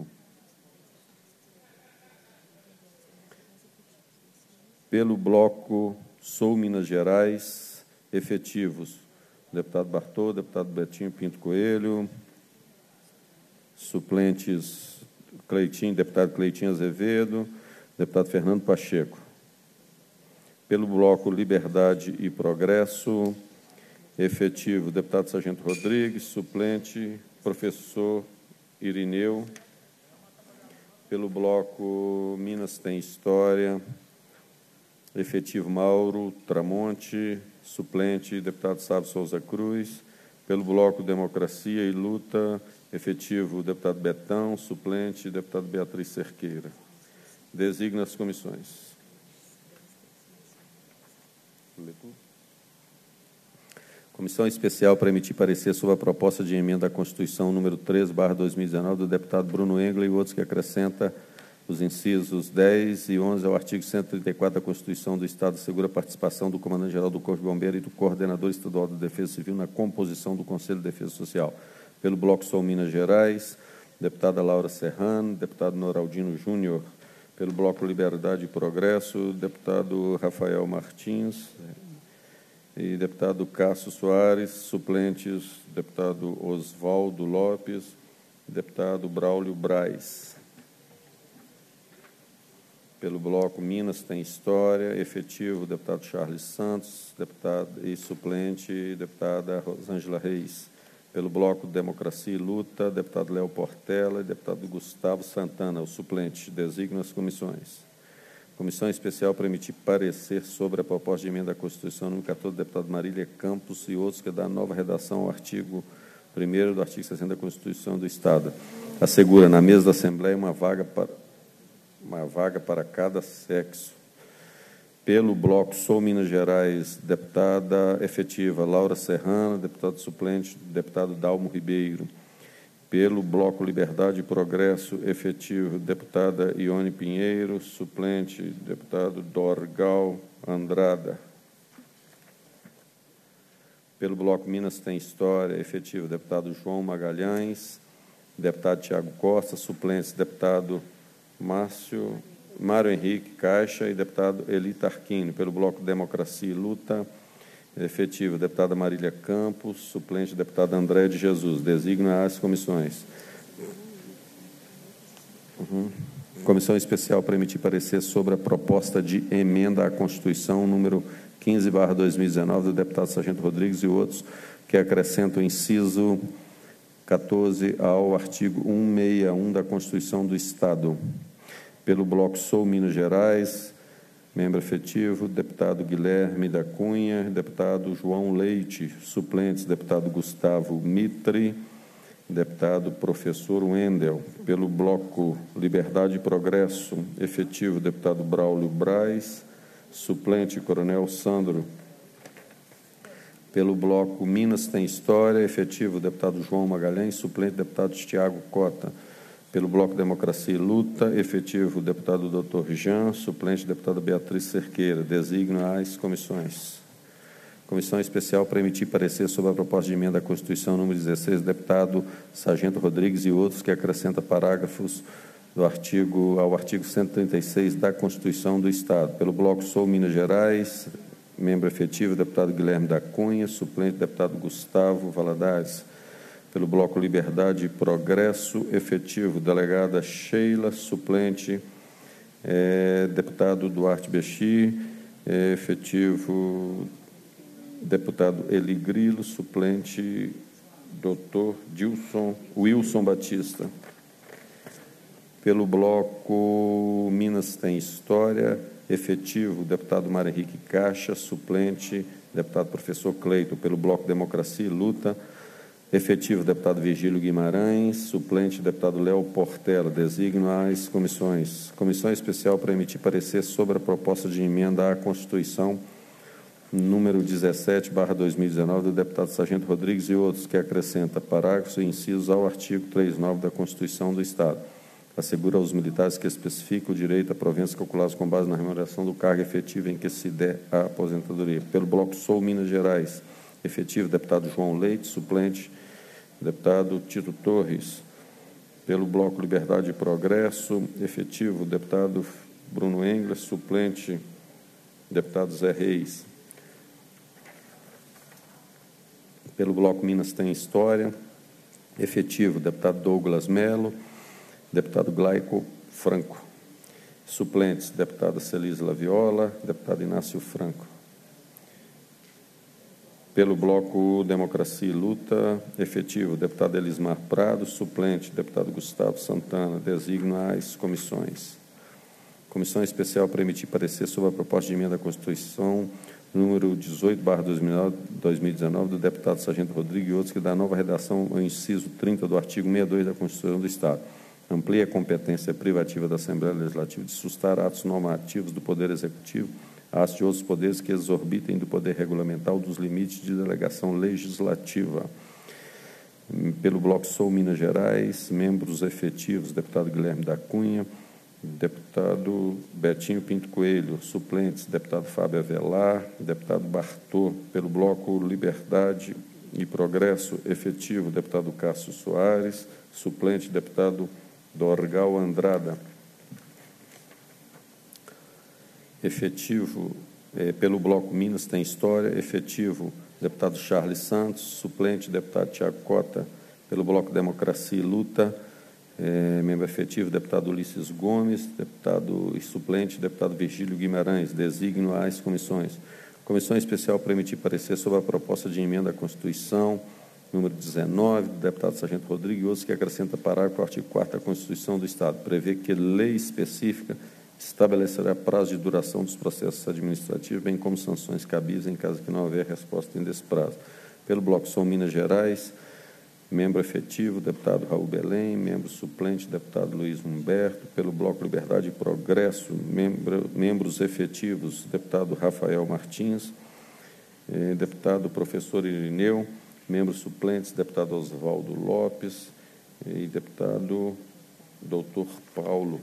Speaker 11: Pelo bloco Sul Minas Gerais, efetivos: deputado Bartô, deputado Betinho Pinto Coelho, suplentes Cleitinho, deputado Cleitinho Azevedo, deputado Fernando Pacheco. Pelo bloco Liberdade e Progresso, efetivo, deputado Sargento Rodrigues, suplente, professor Irineu. Pelo bloco Minas Tem História, efetivo Mauro Tramonte, suplente, deputado Sábio Souza Cruz. Pelo bloco Democracia e Luta, efetivo, deputado Betão, suplente, deputado Beatriz Cerqueira. Designa as comissões. Comissão Especial para emitir parecer sobre a proposta de emenda à Constituição número 13/2019 do deputado Bruno Engel e outros, que acrescenta os incisos 10 e 11 ao artigo 134 da Constituição do Estado, assegura a participação do Comandante-Geral do Corpo de Bombeiros e do Coordenador Estadual da Defesa Civil na composição do Conselho de Defesa Social. Pelo bloco Sul Minas Gerais, deputada Laura Serrano, deputado Noraldino Júnior. Pelo bloco Liberdade e Progresso, deputado Rafael Martins e deputado Cássio Soares, suplentes, deputado Oswaldo Lopes, deputado Braulio Braz. Pelo bloco Minas Tem História, efetivo, deputado Charles Santos, deputado e suplente, deputada Rosângela Reis. Pelo bloco Democracia e Luta, deputado Léo Portela e deputado Gustavo Santana, o suplente. Designa as comissões. Comissão Especial para emitir parecer sobre a proposta de emenda à Constituição número 14, deputado Marília Campos e outros, que dá nova redação ao artigo 1º do artigo 60 da Constituição do Estado. Assegura na mesa da Assembleia uma vaga para cada sexo. Pelo bloco Sul Minas Gerais, deputada efetiva Laura Serrano, deputado suplente, deputado Dalmo Ribeiro. Pelo bloco Liberdade e Progresso, efetivo, deputada Ione Pinheiro, suplente, deputado Dorgal Andrada. Pelo bloco Minas Tem História, efetivo, deputado João Magalhães, deputado Tiago Costa, suplentes, deputado Mário Henrique Caixa e deputado Eli Tarquini. Pelo bloco Democracia e Luta, efetivo, deputada Marília Campos, suplente, deputada André de Jesus. Designa as comissões. Comissão especial para emitir parecer sobre a proposta de emenda à Constituição número 15/2019 do deputado Sargento Rodrigues e outros, que acrescenta o inciso 14 ao artigo 161 da Constituição do Estado. Pelo bloco Sou Minas Gerais, membro efetivo, deputado Guilherme da Cunha, deputado João Leite, suplentes, deputado Gustavo Mitre, deputado professor Wendel. Pelo bloco Liberdade e Progresso, efetivo, deputado Braulio Braz, suplente, coronel Sandro. Pelo bloco Minas Tem História, efetivo, deputado João Magalhães, suplente, deputado Tiago Cota. Pelo bloco Democracia e Luta, efetivo, deputado Dr. Jean, suplente, deputada Beatriz Cerqueira. Designa as comissões. Comissão especial para emitir parecer sobre a proposta de emenda à Constituição número 16, deputado Sargento Rodrigues e outros, que acrescenta parágrafos ao artigo 136 da Constituição do Estado. Pelo bloco Sou Minas Gerais, membro efetivo, deputado Guilherme da Cunha, suplente, deputado Gustavo Valadares. Pelo bloco Liberdade e Progresso, efetivo, delegada Sheila, suplente, deputado Duarte Bexi, efetivo, deputado Eli Grilo, suplente, doutor Wilson Batista. Pelo bloco Minas Tem História, efetivo, deputado Mário Henrique Caixa, suplente, deputado professor Cleito. Pelo bloco Democracia e Luta, efetivo, deputado Virgílio Guimarães, suplente, deputado Léo Portela. Designa as comissões. Comissão especial para emitir parecer sobre a proposta de emenda à Constituição número 17/2019 do deputado Sargento Rodrigues e outros, que acrescenta parágrafos e incisos ao artigo 39 da Constituição do Estado. Assegura aos militares que especifica o direito a proventos calculados com base na remuneração do cargo efetivo em que se der a aposentadoria. Pelo bloco Sou Minas Gerais, efetivo, deputado João Leite, suplente, deputado Tito Torres. Pelo bloco Liberdade e Progresso, efetivo, deputado Bruno Engler, suplente, deputado Zé Reis. Pelo bloco Minas Tem História, efetivo, deputado Douglas Melo, deputado Glaico Franco. Suplentes, deputada Celise Laviola, deputado Inácio Franco. Pelo bloco Democracia e Luta, efetivo, deputado Elismar Prado, suplente, deputado Gustavo Santana. Designa as comissões. Comissão especial para emitir parecer sobre a proposta de emenda à Constituição número 18/2019 do deputado Sargento Rodrigues e outros, que dá nova redação ao inciso 30 do artigo 62 da Constituição do Estado. Amplia a competência privativa da Assembleia Legislativa de sustar atos normativos do Poder Executivo, atos de outros poderes que exorbitem do poder regulamentar ou dos limites de delegação legislativa. Pelo bloco Sou Minas Gerais, membros efetivos, deputado Guilherme da Cunha, deputado Betinho Pinto Coelho, suplentes, deputado Fábio Avelar, deputado Bartô. Pelo bloco Liberdade e Progresso, efetivo, deputado Cássio Soares, suplente, deputado Dorgal Andrada. Efetivo, pelo bloco Minas Tem História, efetivo, deputado Charles Santos, suplente, deputado Tiago Cota. Pelo bloco Democracia e Luta, membro efetivo, deputado Ulisses Gomes, deputado e suplente, deputado Virgílio Guimarães. Designo as comissões. Comissão especial para emitir parecer sobre a proposta de emenda à Constituição número 19, do deputado Sargento Rodrigues e outros, que acrescenta parágrafo ao artigo 4º da Constituição do Estado. Prevê que lei específica estabelecerá prazo de duração dos processos administrativos, bem como sanções cabíveis em caso que não houver resposta dentro desse prazo. Pelo bloco São Minas Gerais, membro efetivo, deputado Raul Belém, membro suplente, deputado Luiz Humberto. Pelo bloco Liberdade e Progresso, membros efetivos, deputado Rafael Martins, deputado professor Irineu, membros suplentes, deputado Oswaldo Lopes e deputado doutor Paulo.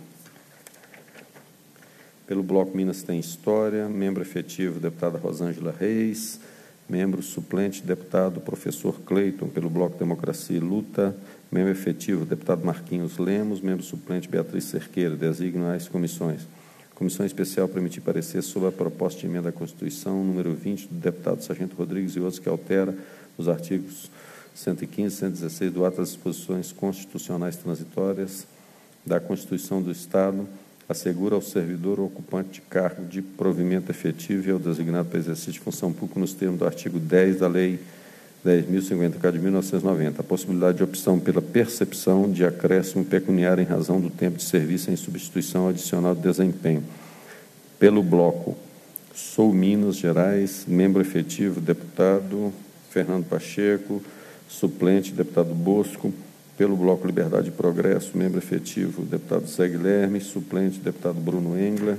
Speaker 11: Pelo bloco Minas Tem História, membro efetivo, deputada Rosângela Reis, membro suplente, deputado professor Cleiton. Pelo bloco Democracia e Luta, membro efetivo, deputado Marquinhos Lemos, membro suplente Beatriz Cerqueira. Designam as comissões. Comissão especial para emitir parecer sobre a proposta de emenda à Constituição, número 20, do deputado Sargento Rodrigues e outros, que altera os artigos 115 e 116 do ato das disposições constitucionais transitórias da Constituição do Estado, assegura ao servidor ou ocupante de cargo de provimento efetivo e ao designado para exercício de função pública nos termos do artigo 10 da Lei 10.054 de 1990, a possibilidade de opção pela percepção de acréscimo pecuniário em razão do tempo de serviço em substituição adicional de desempenho. Pelo bloco Sou Minas Gerais, membro efetivo, deputado Fernando Pacheco, suplente, deputado Bosco. Pelo bloco Liberdade e Progresso, membro efetivo, deputado Zé Guilherme, suplente, deputado Bruno Engler.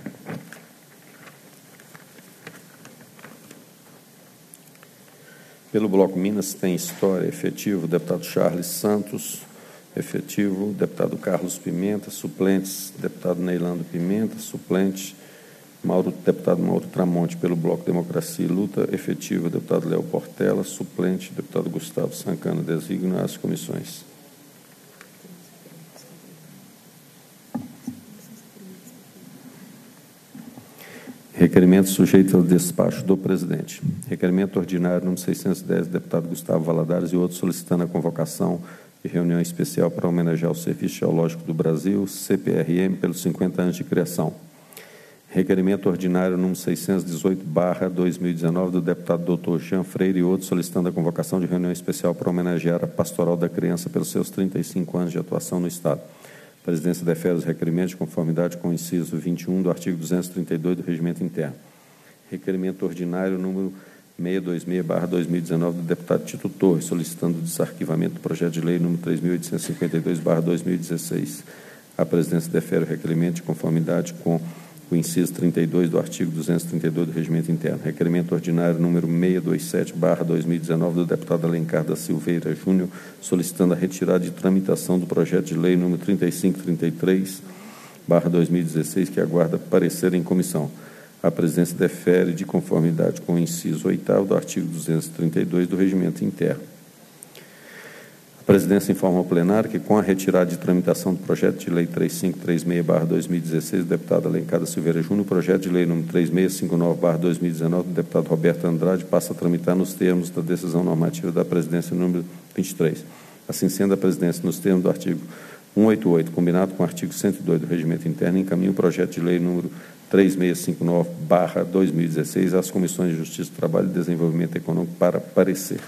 Speaker 11: Pelo bloco Minas Tem História, efetivo, deputado Charles Santos, efetivo, deputado Carlos Pimenta, suplentes, deputado Neilando Pimenta, suplente, deputado Mauro Tramonte. Pelo bloco Democracia e Luta, efetivo, deputado Léo Portela, suplente, deputado Gustavo Sancana. Designa as comissões. Requerimento sujeito ao despacho do presidente. Requerimento ordinário número 610, deputado Gustavo Valadares e outros, solicitando a convocação de reunião especial para homenagear o Serviço Geológico do Brasil, CPRM, pelos 50 anos de criação. Requerimento ordinário número 618/2019, do deputado Dr. Jean Freire e outros, solicitando a convocação de reunião especial para homenagear a Pastoral da Criança pelos seus 35 anos de atuação no Estado. A presidência defere os requerimentos de conformidade com o inciso 21 do artigo 232 do Regimento Interno. Requerimento ordinário número 626/2019, do deputado Tito Torres, solicitando o desarquivamento do projeto de lei número 3.852/2016. A presidência defere o requerimento de conformidade com o inciso 32 do artigo 232 do Regimento Interno. Requerimento ordinário número 627/2019, do deputado Alencar da Silveira Júnior, solicitando a retirada de tramitação do projeto de lei número 3533/2016, que aguarda parecer em comissão. A presidência defere de conformidade com o inciso 8º do artigo 232 do Regimento Interno. A presidência informa ao plenário que, com a retirada de tramitação do projeto de lei 3536/2016, do deputado Alencar da Silveira Júnior, o projeto de lei número 3659/2019, do deputado Roberto Andrade, passa a tramitar nos termos da decisão normativa da presidência número 23. Assim sendo, a presidência, nos termos do artigo 188, combinado com o artigo 102 do Regimento Interno, encaminha o projeto de lei número 3659/2016 às Comissões de Justiça, Trabalho e Desenvolvimento Econômico para parecer.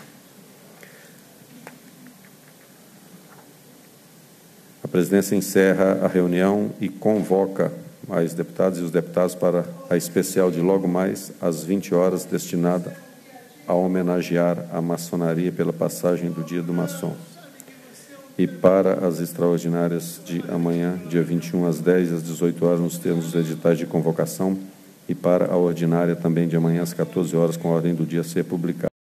Speaker 11: A presidência encerra a reunião e convoca mais deputados e os deputados para a especial de logo mais às 20 horas, destinada a homenagear a maçonaria pela passagem do Dia do Maçom. E para as extraordinárias de amanhã, dia 21, às 10 e às 18 horas, nos termos dos editais de convocação, e para a ordinária também de amanhã, às 14 horas, com a ordem do dia a ser publicada.